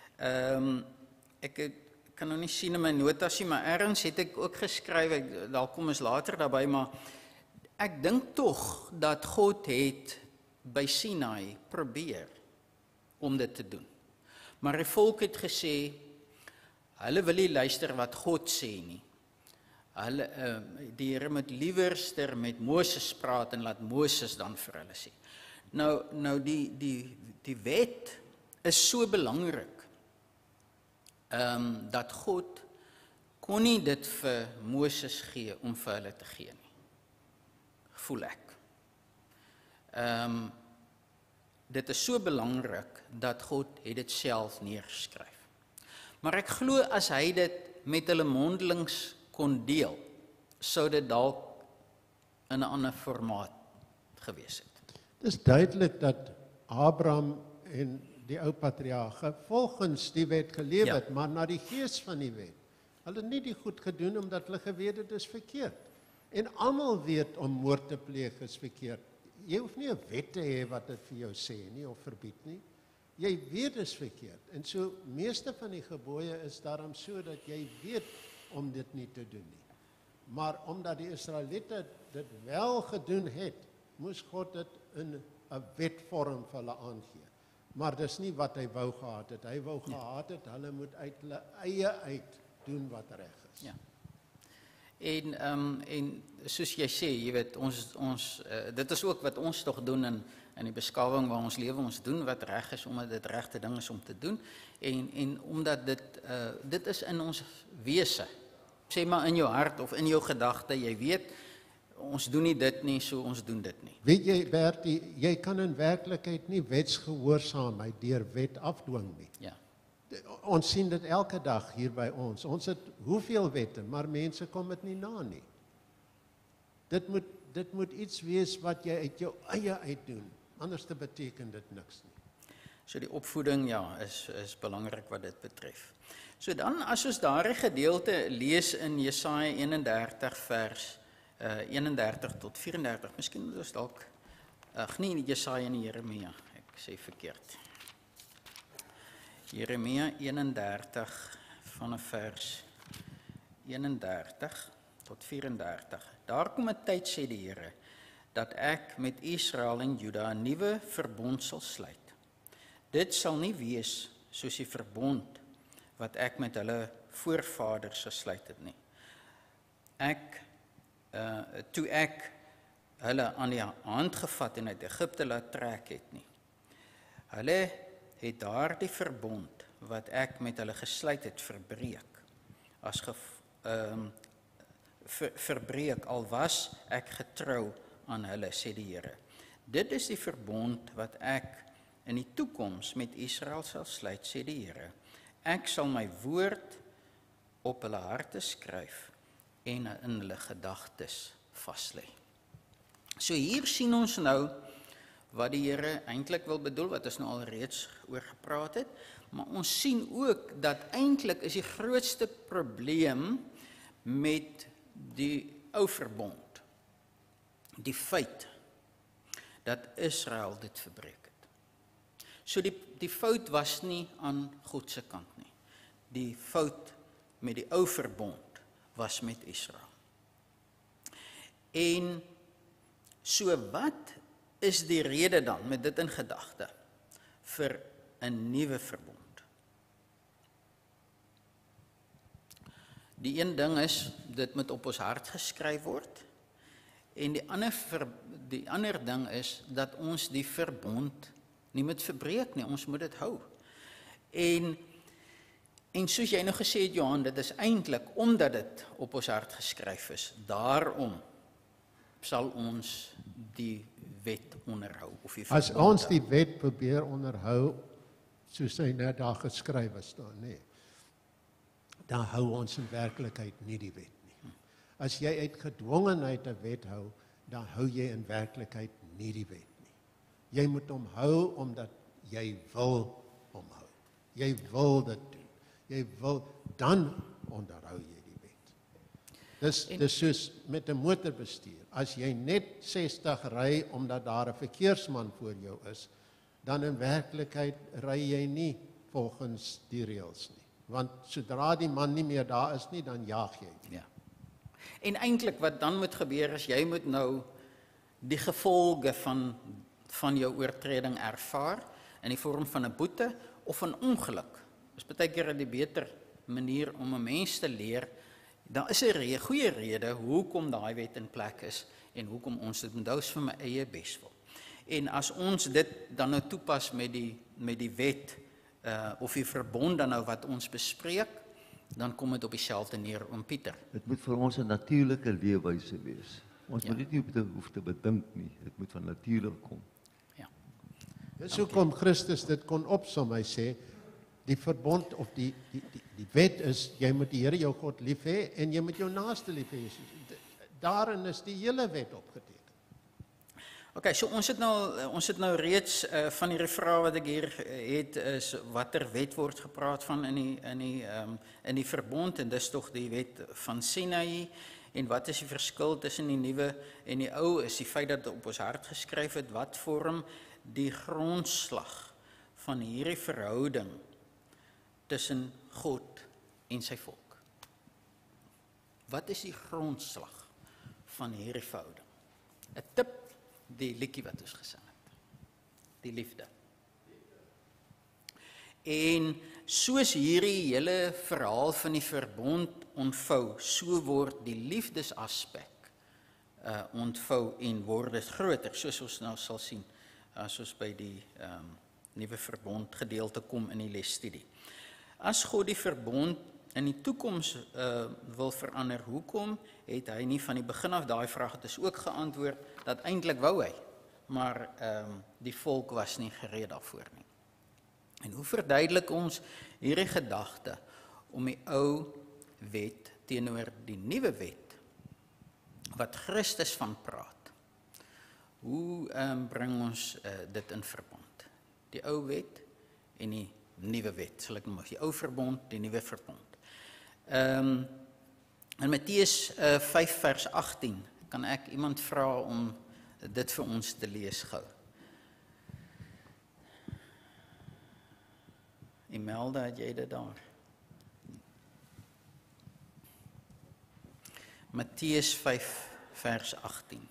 Ek kan nou nie sien in my notas nie, maar ergens het ek ook geskryf, daar kom ons later daarby, maar ek dink tog dat God het by Sinai probeer om dit te doen. Maar die volk het gesê, hulle wil nie luister wat God sê nie. Die Here moet liewerster met Moses praat en laat Moses dan vir hulle sê. Nou die wet is so belangrik, dat God kon nie dit vir Moses gee om vir hulle te gee nie. Voel ek. Dit is so belangrik dat God het dit self neergeskryf. Maar ek glo as hy dit met hulle mondelings kon deel, sou dit dalk in 'n ander formaat gewees het. Het is duidelik dat Abraham en die ou patriarge volgens die wet geleef het, maar na die gees van die wet. Hulle het nie die goed gedoen omdat hulle geweet het is verkeerd. En almal weet om moord te pleeg is verkeerd. Jy hoef nie 'n wet te hê wat dit vir jou sê nie of verbied nie. Jy weet is verkeerd. En so meeste van die gebooie is daarom so dat jy weet om dit nie te doen nie. Maar omdat die Israeliete dit wel gedoen het, moes God dit in 'n wetvorm vir hulle aangee. Maar dis nie wat hy wou gehad het. Hy wou gehad het, hulle moet uit hulle eie uit doen wat reg is. Ja. En soos jy sê, jy weet, dit is ook wat ons tog doen in die beskawing waar ons lewe, ons doen wat reg is, omdat dit regte ding is om te doen, en omdat dit is in ons wese, sê maar in jou hart of in jou gedagte, jy weet, ons doen nie dit nie, so ons doen dit nie. Weet jy, Bertie, jy kan in werklikheid nie wetsgehoorsaamheid deur wet afdwing nie. Ja. Ons sien dit elke dag hier by ons. Ons het hoeveel wette, maar mense kom dit nie na nie. Dit moet iets wees wat jy uit jou eie uit doen. Anders te beteken dit niks nie. So die opvoeding, ja, is belangrik wat dit betref. So dan, as ons daardie gedeelte lees in Jesaja 31 vers 31 tot 34, miskien moet ons dalk, nie Jesaja en Jeremia, ek sê verkeerd. Jeremia 31 van vers 31 tot 34. Daar kom 'n tyd, sê die Here, dat ek met Israel en Juda 'n nuwe verbond sal sluit. Dit sal nie wees soos die verbond wat ek met hulle voorvaders gesluit het nie. Toe ek hulle aan die hand gevat en uit Egipte laat trek het nie. Hulle het daardie verbond wat ek met hulle gesluit het verbreek. Verbreek, al was ek getrou aan hulle, sê die Here. Dit is die verbond wat ek in die toekoms met Israel sal sluit, sê die Here. Ek sal my woord op hulle harte skryf en in hulle gedagtes vaslê. So hier sien ons nou wat die Here eintlik wil bedoel, wat ons nou al reeds oor gepraat het, maar ons sien ook dat eintlik is die grootste probleem met die ou verbond, die feit dat Israel dit verbreek het. So die fout was nie aan God se kant nie. Die fout met die ou verbond was met Israel. En so wat is die rede dan, met dit in gedagte, vir 'n nuwe verbond? Die een ding is, dit moet op ons hart geskryf word, en die ander ding is, dat ons die verbond nie moet verbreek nie, ons moet dit hou. En soos jy nou gesê het, Johan, dit is eintlik omdat dit op ons hart geskryf is. Daarom sal ons die wet onderhou of die As verbond ons die wet probeer onderhou, soos hy net daar geskryf staan, nee, dan hou ons in werklikheid nie die wet nie. As jy uit gedwongenheid 'n wet hou, dan hou jy in werklikheid nie die wet nie. Jy moet hom hou omdat jy wil hom hou. Jy wil dit doen. Jy wil, dan onderhou jy die wet. Dis soos met 'n motorbestuur. As jy net 60 ry omdat daar 'n verkeersman voor jou is, dan in werklikheid ry jy nie volgens die reëls nie. Want sodra die man nie meer daar is nie, dan jaag jy. Ja. En eintlik wat dan moet gebeur is, jy moet nou die gevolge van jou oortreding ervaar in die vorm van 'n boete of 'n ongeluk. Dis baie keer 'n beter manier om 'n mens te leer. Daar is 'n goeie rede hoekom daai wet in plek is en hoekom ons dit moet hou vir my eie beswil. En as ons dit dan nou toepas met die wet of die verbond dan nou wat ons bespreek, dan kom dit op dieselfde neer, oom Pieter. Dit moet vir ons 'n natuurlike leefwyse wees. Ons moet dit nie hoef te bedink nie. Dit moet van natuurlik kom. Ja. Dis hoekom Christus dit kon opsom. Hy sê, die verbond of die wet is, jy moet die Here jou God lief hê en jy moet jou naaste lief hê. Daarin is die hele wet opgeteken. Okay, so ons het nou reeds van die vrae wat ek hier het is watter wet word gepraat van in die verbond, en dis tog die wet van Sinai. En wat is die verskil tussen die nuwe en die ou? Is die feit dat dit op ons hart geskryf het, wat vorm die grondslag van hierdie verhouding tussen God en sy volk? Wat is die grondslag van hierdie verhouding? 'n Tip, die liedjie wat ons gesing het. Die liefde. En soos hierdie hele verhaal van die verbond ontvou, so word die liefdesaspek ontvou en word dit groter, soos ons nou sal sien, as ons by die nuwe verbond gedeelte kom in die lesstudie. As God die verbond in die toekoms wil verander, hoekom het hy nie van die begin af daai vraag het is ook geantwoord, dat eintlik wou hy, maar die volk was nie gereed daarvoor nie. En hoe verduidelik ons hierdie gedagte om die ou wet teenoor die nuwe wet, wat Christus van praat? Hoe bring ons dit in verband? Die ou wet en die nuwe wet, sal ek noem, die ou verbond, die nuwe verbond. In Matteus 5 vers 18, kan ek iemand vra om dit vir ons te lees gou. Imelda, het jy dit daar? Matteus 5 vers 18.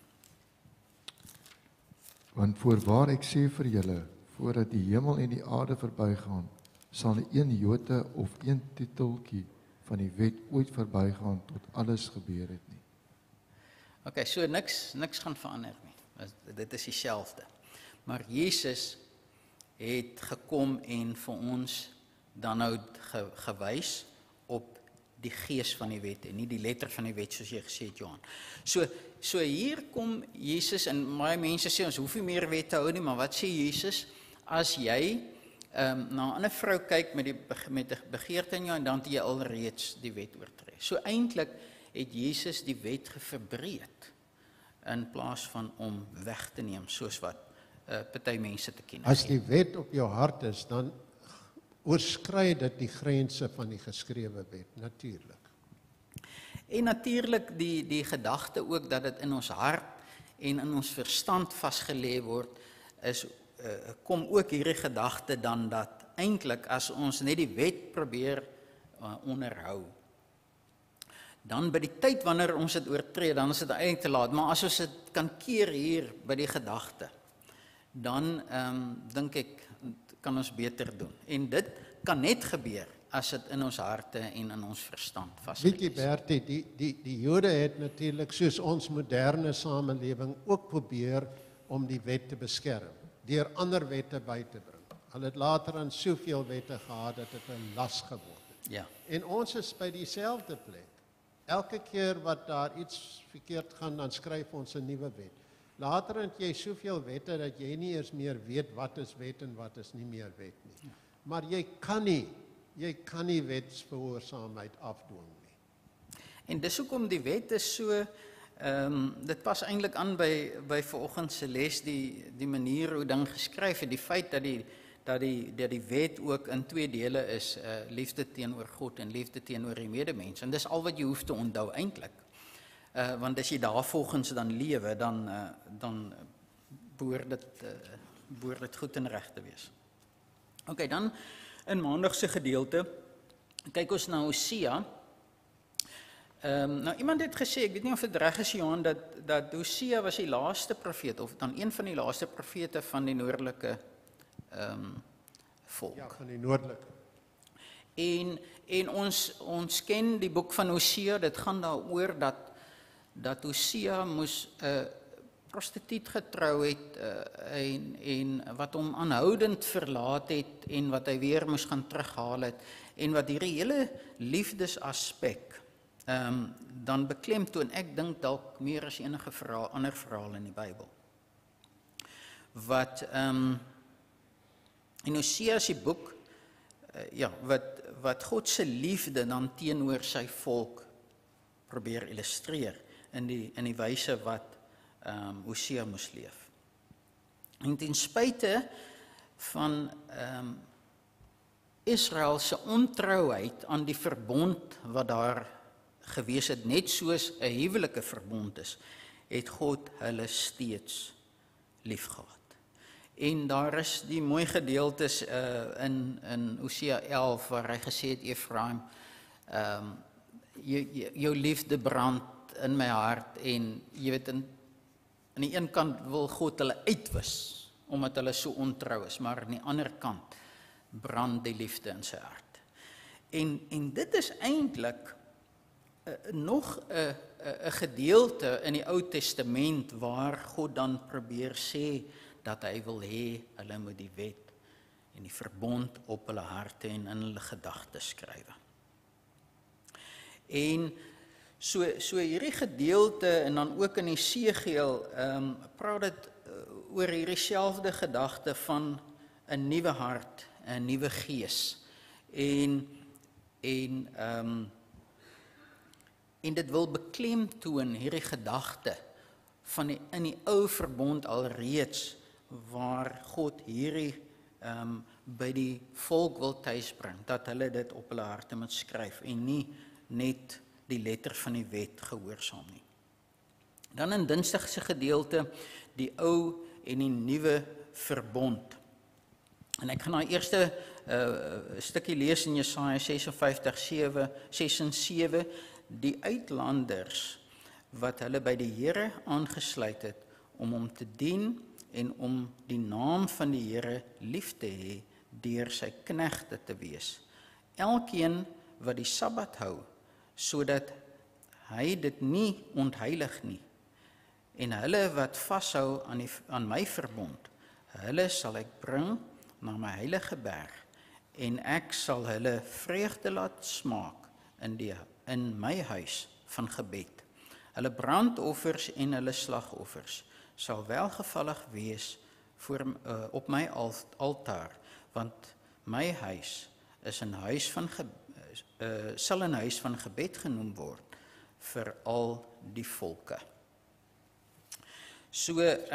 Want voorwaar ek sê vir julle, voordat die hemel en die aarde verbygaan, sal nie een jota of een titeltjie van die wet ooit verbygaan tot alles gebeur het nie. Okay, so niks gaan verander nie. Dit is dieselfde. Maar Jesus het gekom en vir ons dan nou gewys op die gees van die wet en nie die letter van die wet soos jy gesê het, Johan. So hier kom Jesus en baie mense sê ons hoef nie meer wet te hou nie, maar wat sê Jesus? As jy na 'n ander vrou kyk met 'n begeerte in jou en dan het jy alreeds die wet oortree. So eintlik het Jesus die wet geverbreed in plaas van om weg te neem soos wat party mense te ken. As die wet op jou hart is, dan oorskry dit die grense van die geskrewe wet, natuurlik. En natuurlik die gedagte ook dat dit in ons hart en in ons verstand vasgelê word, is kom ook hierdie gedagte dan dat eintlik as ons net die wet probeer onderhou, dan by die tyd wanneer ons dit oortree, dan is dit eintlik te laat, maar as ons dit kan keer hier by die gedagte, dan dink ek kan ons beter doen. En dit kan net gebeur as dit in ons harte en in ons verstand vasgelê Weet jy is. Bertie, die Jode het natuurlik soos ons moderne samelewing ook probeer om die wet te beskerm, deur ander wette by te bring. Hulle het later aan soveel wette gehad dat dit 'n las geword het. Ja. En ons is by dieselfde plek. Elke keer wat daar iets verkeerd gaan, dan skryf ons 'n nuwe wet. Later het jy soveel wette dat jy nie eers meer weet wat is wet en wat is nie meer wet nie. Ja. Maar jy kan nie wetsgehoorsaamheid afdwing nie. En dis hoekom die wet is so, dit pas eintlik aan by vanoggend se les, die manier hoe ding geskryf het, die feit dat die wet ook in 2 dele is, liefde teenoor God en liefde teenoor die medemens. En dis al wat jy hoef te onthou eintlik. Want as jy daarvolgens dan lewe, dan behoort dit goed en reg te wees. Okay, dan in maandag se gedeelte kyk ons na Hosea. Nou iemand het gesê, ek weet nie of dit reg is Johan, dat Hosea was die laaste profeet, of dan een van die laaste profete van die noordelike volk. Ja, van die noordelike. En ons ken die boek van Hosea, dit gaan daaroor dat Hosea moes 'n prostituut getrou het en wat hom aanhoudend verlaat het en wat hy weer moes gaan terughaal het en wat hierdie hele liefdesaspek dan beklemtoon, ek dink dalk meer as enige ander verhaal in die Bybel. Wat in Hosea se boek wat God se liefde dan teenoor sy volk probeer illustreer in die wyse wat Hosea moes leef. En ten spyte van Israel se ontrouheid aan die verbond wat daar gewees het, net soos 'n huwelike verbond is, het God hulle steeds liefgehad. En daar is die mooi gedeeltes in Hosea 11 waar hy gesê het, Efraim, jou liefde brand in my hart en jy weet, aan die een kant wil God hulle uitwis omdat hulle so ontrou is, maar aan die ander kant brand die liefde in sy hart. En dit is eintlik nog 'n gedeelte in die Ou Testament waar God dan probeer sê dat hy wil hê hulle moet die wet en die verbond op hulle harte en in hulle gedagtes skrywe. En so hierdie gedeelte en dan ook in Esegiel praat dit oor hierdie selfde gedagte van 'n nuwe hart, 'n nuwe gees. En dit wil beklemtoon hierdie gedagte van in die ou verbond alreeds waar God hierdie by die volk wil tuisbring, dat hulle dit op hulle harte moet skryf en nie net die letter van die wet gehoorsaam nie. Dan in Dinsdag se gedeelte die ou en die nuwe verbond. En ek gaan nou eerste stukkie lees in Jesaja 56:6 en 7, die uitlanders wat hulle by die Here aangesluit het om hom te dien en om die naam van die Here lief te hê deur sy knegte te wees. Elkeen wat die Sabbat hou, sodat hy dit nie ontheilig nie. En hulle wat vashou aan my verbond, hulle sal ek bring na my heilige berg, en ek sal hulle vreugde laat smaak in my huis van gebed. Hulle brandoffers en hulle slagoffers sal welgevallig wees op my altaar, want my huis is 'n huis van sal 'n huis van gebed genoem word vir al die volke. So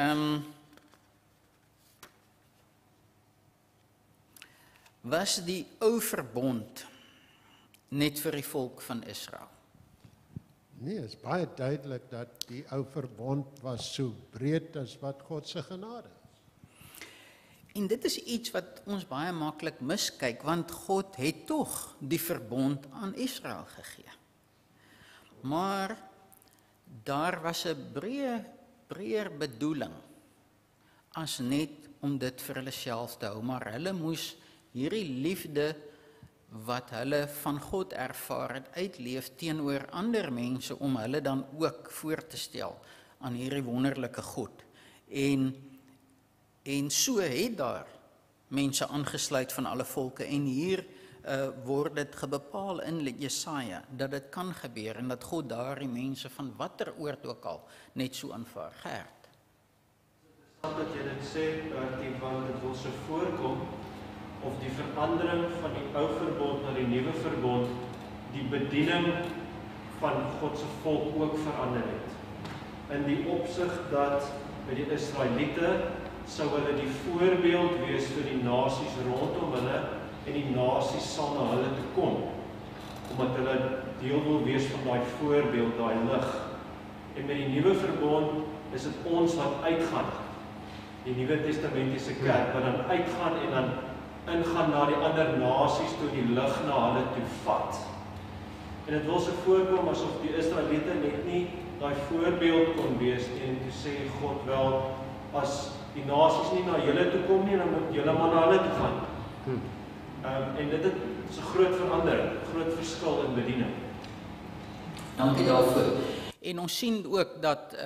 was die ou verbond net vir die volk van Israel? Nee, is baie duidelik dat die ou verbond was so breed as wat God se genade is. En dit is iets wat ons baie maklik miskyk, want God het tog die verbond aan Israel gegee. Maar daar was 'n breër bedoeling as net om dit vir hulle self te hou, maar hulle moes hierdie liefde wat hulle van God ervaar het, uitleef teenoor ander mense om hulle dan ook voor te stel aan hierdie wonderlike God. En so het daar mense aangesluit van alle volke en hier word dit gebepaal in Jesaja dat dit kan gebeur en dat God daardie mense van watter oord ook al net so aanvaar. Gert. Dat jy dit sê, Bertie, want dit wil so voorkom of die verandering van die ou verbond na die nuwe verbond die bediening van God se volk ook verander het. In die opsig dat by die Israeliete sou hulle die voorbeeld wees vir die nasies rondom hulle en die nasies sal na hulle toe kom omdat hulle deel wil wees van daai voorbeeld, daai lig. En met die nuwe verbond is dit ons wat uitgaan. Die Nuwe Testamentiese kerk wat dan uitgaan en dan ingaan na die ander nasies toe die lig na hulle toe vat. En dit wil so voorkom asof die Israeliete net nie daai voorbeeld kon wees nie en toe sê God wel, as die nasies nie na julle toe kom nie, dan moet julle maar na hulle toe gaan. En dit is 'n groot verandering, 'n groot verskil in bediening. Dankie daarvoor. En ons sien ook dat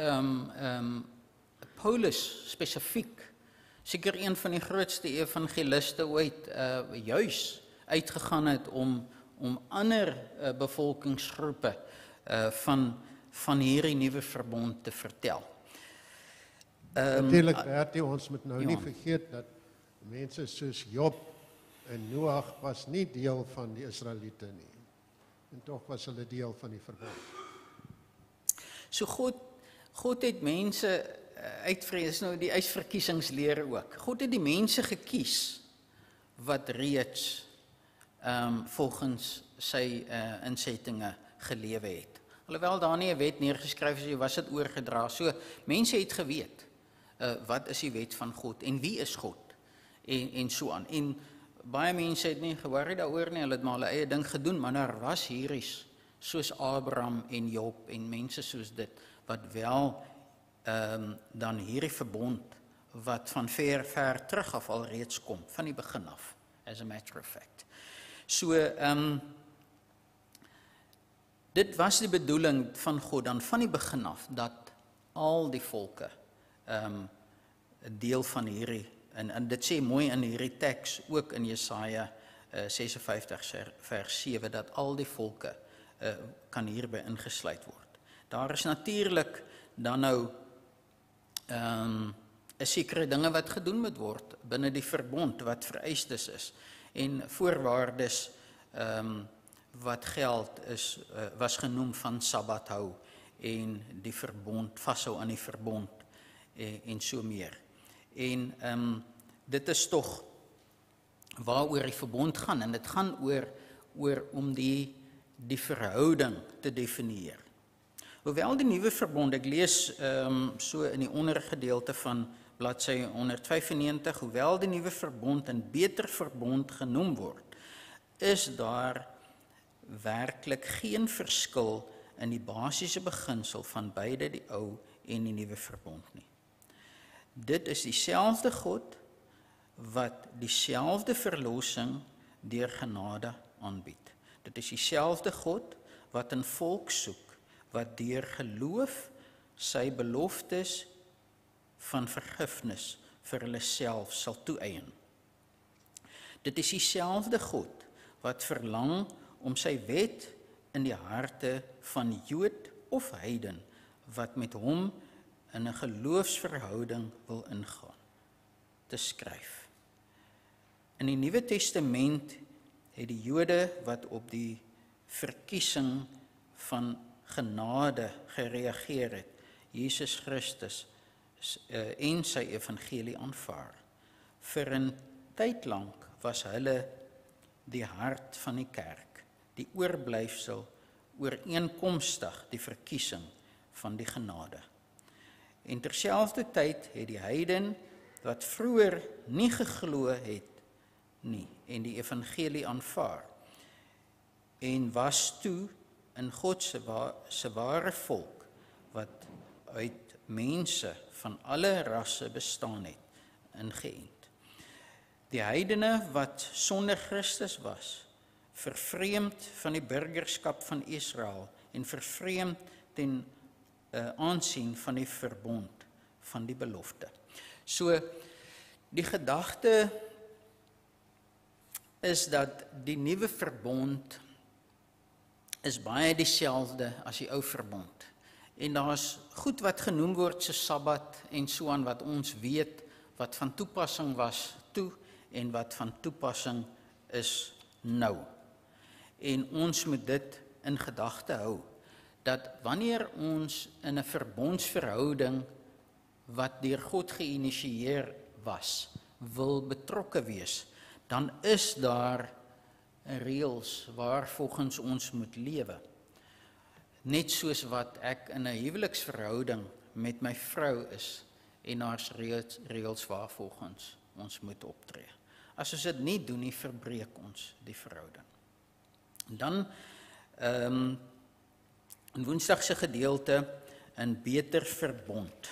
Paulus spesifiek, seker een van die grootste evangeliste ooit, juis uitgegaan het om ander bevolkingsgroepe van hierdie nuwe verbond te vertel. Natuurlijk, Bertie, ons moet nou ja. nie vergeet dat mense soos Job en Noag was nie deel van die Israeliete nie. En tog was hulle deel van die verbond. So God het mense uitvrees, nou die uitverkiesingsleer ook. God het die mense gekies wat reeds volgens sy insettinge gelewe het. Alhoewel daar nie 'n wet neergeskryf is, was dit oorgedra. So mense het geweet wat is die wet van God en wie is God en so aan. En baie mense het nie geworry daaroor nie, hulle het maar hulle eie ding gedoen, maar daar was hieries soos Abraham en Job en mense soos dit wat wel dan hierdie verbond wat van ver terug af al reeds kom, van die begin af, as a matter of fact. So, dit was die bedoeling van God dan van die begin af, dat al die volke deel van hierdie, en dit sê mooi in hierdie teks, ook in Jesaja 56 vers 7, dat al die volke kan hierby ingesluit word. Daar is natuurlik dan nou 'n sekere dinge wat gedoen moet word binne die verbond wat vereistes is en voorwaardes wat geld is was genoem van Sabbat hou en die verbond vashou aan die verbond en so meer. En dit is tog waaroor die verbond gaan en dit gaan oor om die verhouding te definieer. Hoewel die nuwe verbond, ek lees so in die ondergedeelte van bladsy 195, hoewel die nuwe verbond 'n beter verbond genoem word, is daar werklik geen verskil in die basiese beginsel van beide die ou en die nuwe verbond nie. Dit is dieselfde God wat dieselfde verlossing deur genade aanbied. Dit is dieselfde God wat 'n volk soek wat deur geloof sy beloftes van vergifnis vir hulle self sal toeëien. Dit is dieselfde God wat verlang om sy wet in die harte van Jood of heiden wat met hom in 'n geloofsverhouding wil ingaan, te skryf. In die Nuwe Testament het die Jode wat op die verkiesing van genade gereageer het, Jesus Christus en sy evangelie aanvaar. Vir 'n tyd lank was hulle die hart van die kerk, die oorblyfsel ooreenkomstig die verkiesing van die genade. En terselfdertyd het die heiden wat vroeër nie geglo het nie en die evangelie aanvaar en was toe in God se ware volk wat uit mense van alle rasse bestaan het, ingeënt. Die heidene wat sonder Christus was, vervreemd van die burgerskap van Israel en vervreemd ten aansien van die verbond van die belofte. So die gedagte is dat die nuwe verbond is baie dieselfde as die ou verbond. En daar's goed wat genoem word so Sabbat en so aan wat ons weet wat van toepassing was toe en wat van toepassing is nou. En ons moet dit in gedagte hou, dat wanneer ons in 'n verbondsverhouding wat deur God geïnisieer was, wil betrokke wees, dan is daar reëls waarvolgens ons moet lewe. Net soos wat ek in 'n huweliksverhouding met my vrou is, en daar's reëls waarvolgens ons moet optree. As ons dit nie doen nie, verbreek ons die verhouding. Dan in Woensdag se gedeelte in beter verbond.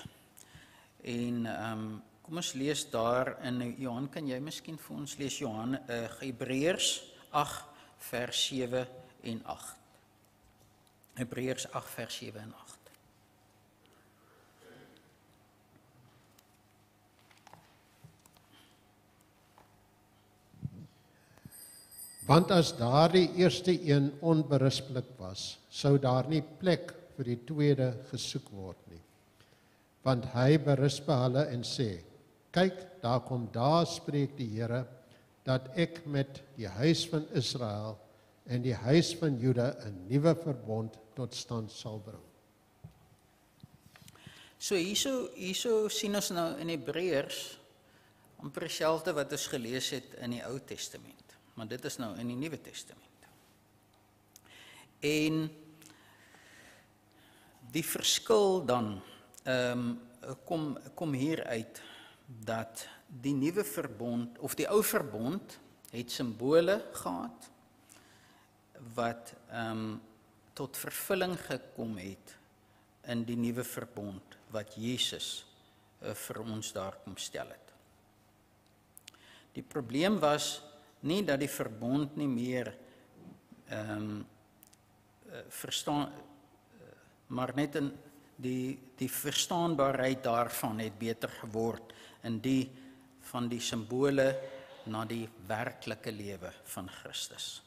En kom ons lees daar in Johan, kan jy miskien vir ons lees Hebreërs 8 vers 7 en 8. Hebreërs 8 vers 7 en 8. Want as daardie eerste een onberispelik was, sou daar nie plek vir die tweede gesoek word nie. Want hy berisp hulle en sê, kyk, daar kom daar spreek die Here, dat ek met die huis van Israel en die huis van Juda 'n nuwe verbond tot stand sal bring. So hierso sien ons nou in Hebreërs amper dieselfde wat ons gelees het in die Ou Testament. Maar dit is nou in die Nuwe Testament. En die verskil dan kom hier uit dat die nuwe verbond of die ou verbond het simbole gehad wat tot vervulling gekom het in die nuwe verbond wat Jesus vir ons daar kom stel het. Die probleem was nie dat die verbond nie meer verstaan, maar net in die verstaanbaarheid daarvan het beter geword in die van die simbole na die werklike lewe van Christus.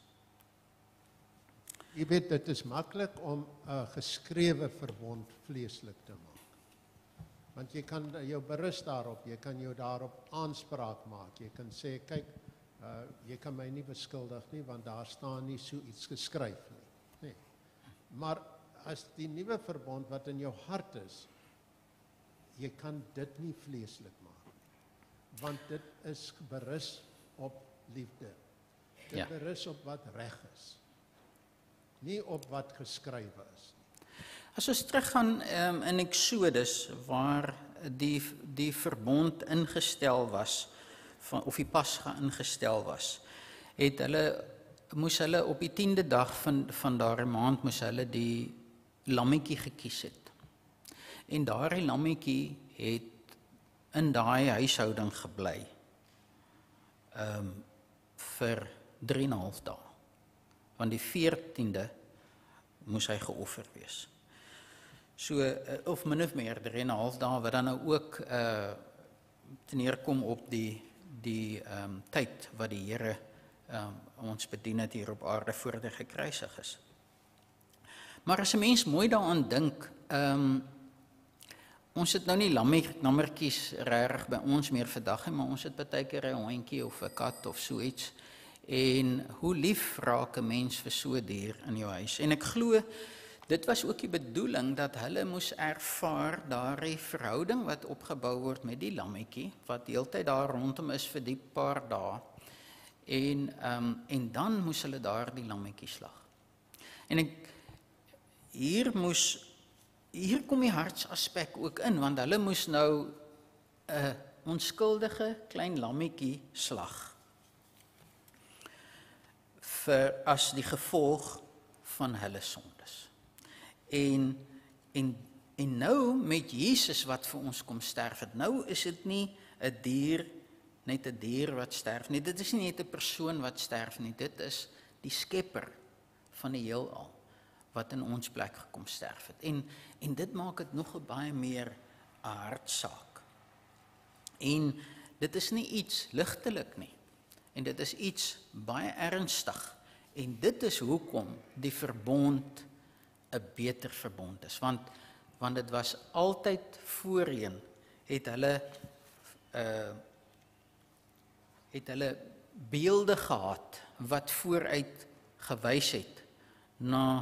Jy weet, dit is maklik om 'n geskrewe verbond vleeslik te maak. Want jy kan jou berus daarop, jy kan jou daarop aanspraak maak. Jy kan sê, kyk, jy kan my nie beskuldig nie, want daar staan nie so iets geskryf nie. Nee. Maar as die nuwe verbond wat in jou hart is, jy kan dit nie vleeslik maak. Want dit is berus op liefde. Dit berus op wat reg is. Nie op wat geskrywe is. As ons teruggaan in Exodus, waar die verbond ingestel was, of die Pasga ingestel was, moes hulle op die 10de dag van daardie maand moes hulle die lammetjie gekies het. En daardie lammetjie het in daai huishouding gebly vir 3,5 dae. Want die 14de moes hy geoffer wees. So, of min of meer 3,5 dae, wat dan nou ook neerkom op die tyd wat die Here ons bedien het hier op aarde voor hy gekruisig is. Maar as 'n mens mooi daaraan dink, ons het nou nie lammetjies regtig by ons meer vandag nie, maar ons het baie keer 'n hondjie of 'n kat of so iets. En hoe lief raak 'n mens vir so 'n dier in jou huis? En ek glo, dit was ook die bedoeling dat hulle moes ervaar daardie verhouding wat opgebou word met die lammetjie, wat heeltyd daar rondom is vir die paar dae. En dan moes hulle daardie lammetjie slag. En hier kom die hartsaspek ook in, want hulle moes nou 'n onskuldige klein lammetjie slag vir as die gevolg van hulle sondes. En nou met Jesus wat vir ons kom sterf het, nou is dit nie 'n dier, net 'n dier wat sterf nie, dit is nie net 'n persoon wat sterf nie, dit is die skepper van die heelal wat in ons plek gekom sterf het. En dit maak dit nog 'n baie meer 'n hartsaak. En dit is nie iets ligtelik nie. En dit is iets baie ernstig. En dit is hoekom die verbond 'n beter verbond is. Want dit was altyd voorheen, het hulle beelde gehad, wat vooruit gewys het na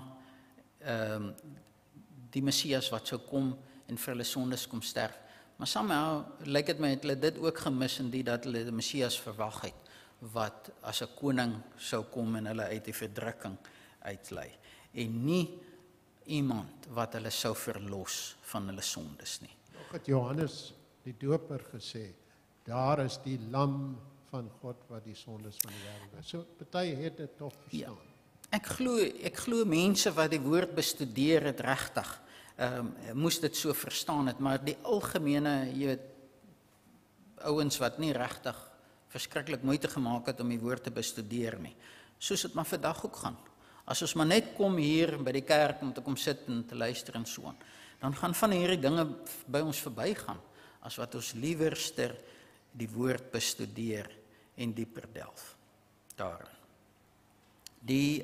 die Messias wat sou kom en vir hulle sondes kom sterf. Maar somehow lyk dit my het hulle dit ook gemis in die dat hulle die Messias verwag het, wat as 'n koning sou kom en hulle uit die verdrukking uitlei. En nie iemand wat hulle sou verlos van hulle sondes nie. Nog het Johannes die doper gesê, daar is die lam van God wat die sondes van die wêreld is. So party het dit tog verstaan. Ek glo mense wat die woord bestudeer het regtig, moes dit so verstaan het, maar die algemene, jy weet, ouens wat nie regtig verskriklik moeite gemaak het om die woord te bestudeer nie, soos dit maar vandag ook gaan. As ons maar net kom hier by die kerk om te kom sit en te luister en so aan, dan gaan van hierdie dinge by ons verbygaan, as wat ons liewerster die woord bestudeer en dieper delf daarin. Die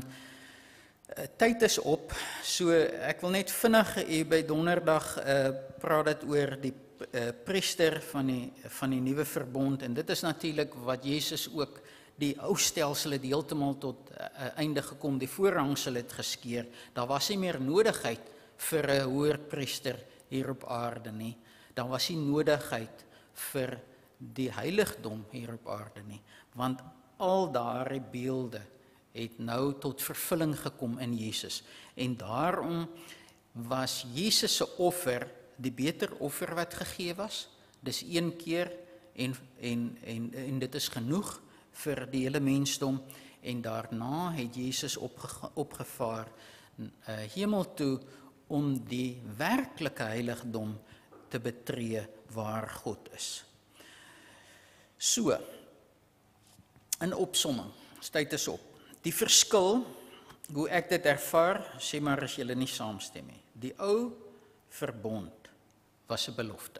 tyd is op, so ek wil net vinnig hier by donderdag praat dit oor die priester van die nuwe verbond, en dit is natuurlik wat Jesus ook, die ou stelsel het heeltemal tot einde gekom, die voorhangsel het geskeur, daar was nie meer nodigheid vir 'n hoërpriester hier op aarde nie, daar was nie nodigheid vir die heiligdom hier op aarde nie, want al daardie beelde het nou tot vervulling gekom in Jesus, en daarom was Jesus se offer die beter offer wat gegee was. Dis een keer en dit is genoeg vir die hele mensdom, en daarna het Jesus opgevaar hemel toe om die werklike heiligdom te betree waar God is. So, in opsomming, tyd is op. Die verskil, hoe ek dit ervaar, sê maar as julle nie saamstem nie. Die ou verbond was 'n belofte.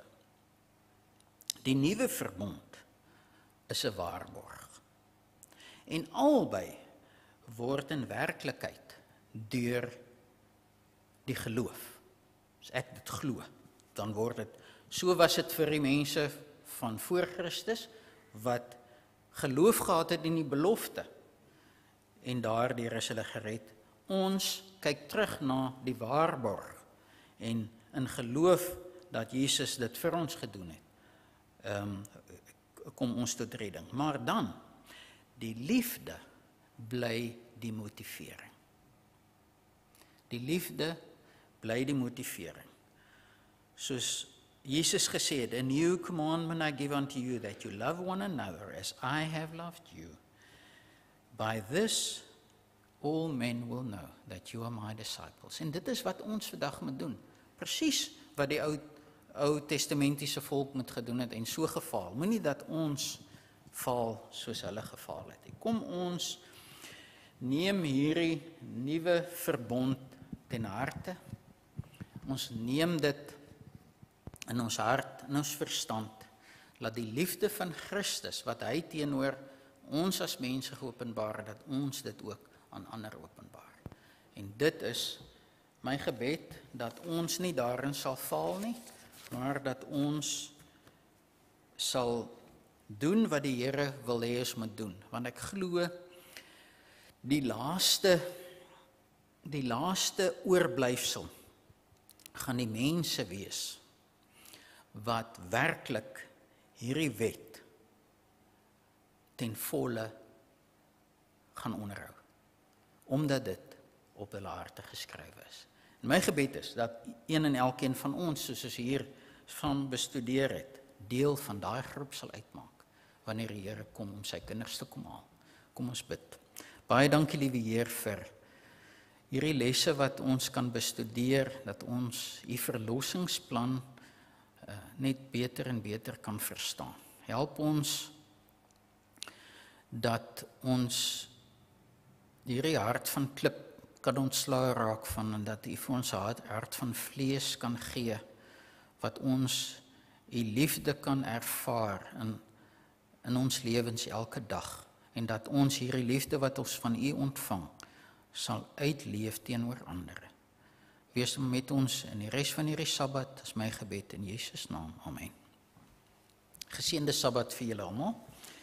Die nuwe verbond is 'n waarborg. En albei word in werklikheid deur die geloof. As ek dit glo, dan word dit, so was dit vir die mense van voor Christus, wat geloof gehad het in die belofte, en daardeur is hulle gered. Ons kyk terug na die waarborg, en in geloof dat Jesus dit vir ons gedoen het, kom ons tot redding. Maar dan, die liefde bly die motivering. Die liefde bly die motivering. Soos Jesus gesê het, "A new commandment I give unto you, that you love one another as I have loved you. By this all men will know that you are my disciples." En dit is wat ons vandag moet doen. Presies wat die ou testamentiese volk moet gedoen het en so gefaal. Moenie dat ons faal soos hulle gefaal het. Kom ons neem hierdie nuwe verbond ten harte. Ons neem dit in ons hart, in ons verstand. Laat die liefde van Christus, wat hy teenoor ons as mense geopenbaar het, dat ons dit ook aan ander openbaar. En dit is my gebed, dat ons nie daarin sal faal nie, maar dat ons sal doen wat die Here wil hê ons moet doen. Want ek glo, die laaste oorblyfsel gaan die mense wees wat werklik hierdie wet ten volle gaan onderhou, omdat dit op hulle harte geskrywe is. En my gebed is dat een en elkeen van ons, soos ons hier van bestudeer het, deel van daai groep sal uitmaak, wanneer die Here kom om sy kinders te kom haal. Kom ons bid. Baie dankie, liewe Heer, vir hierdie lesse wat ons kan bestudeer, dat ons die verlossingsplan net beter en beter kan verstaan. Help ons dat ons hierdie hart van klip kan ontslae raak van, en dat U vir ons hart van vlees kan gee, wat ons U liefde kan ervaar in ons lewens elke dag en dat ons hierdie liefde wat ons van U ontvang sal uitleef teenoor ander. Wees met ons in die res van hierdie Sabbat, is my gebed in Jesus naam. Amen. Geseënde Sabbat vir julle almal.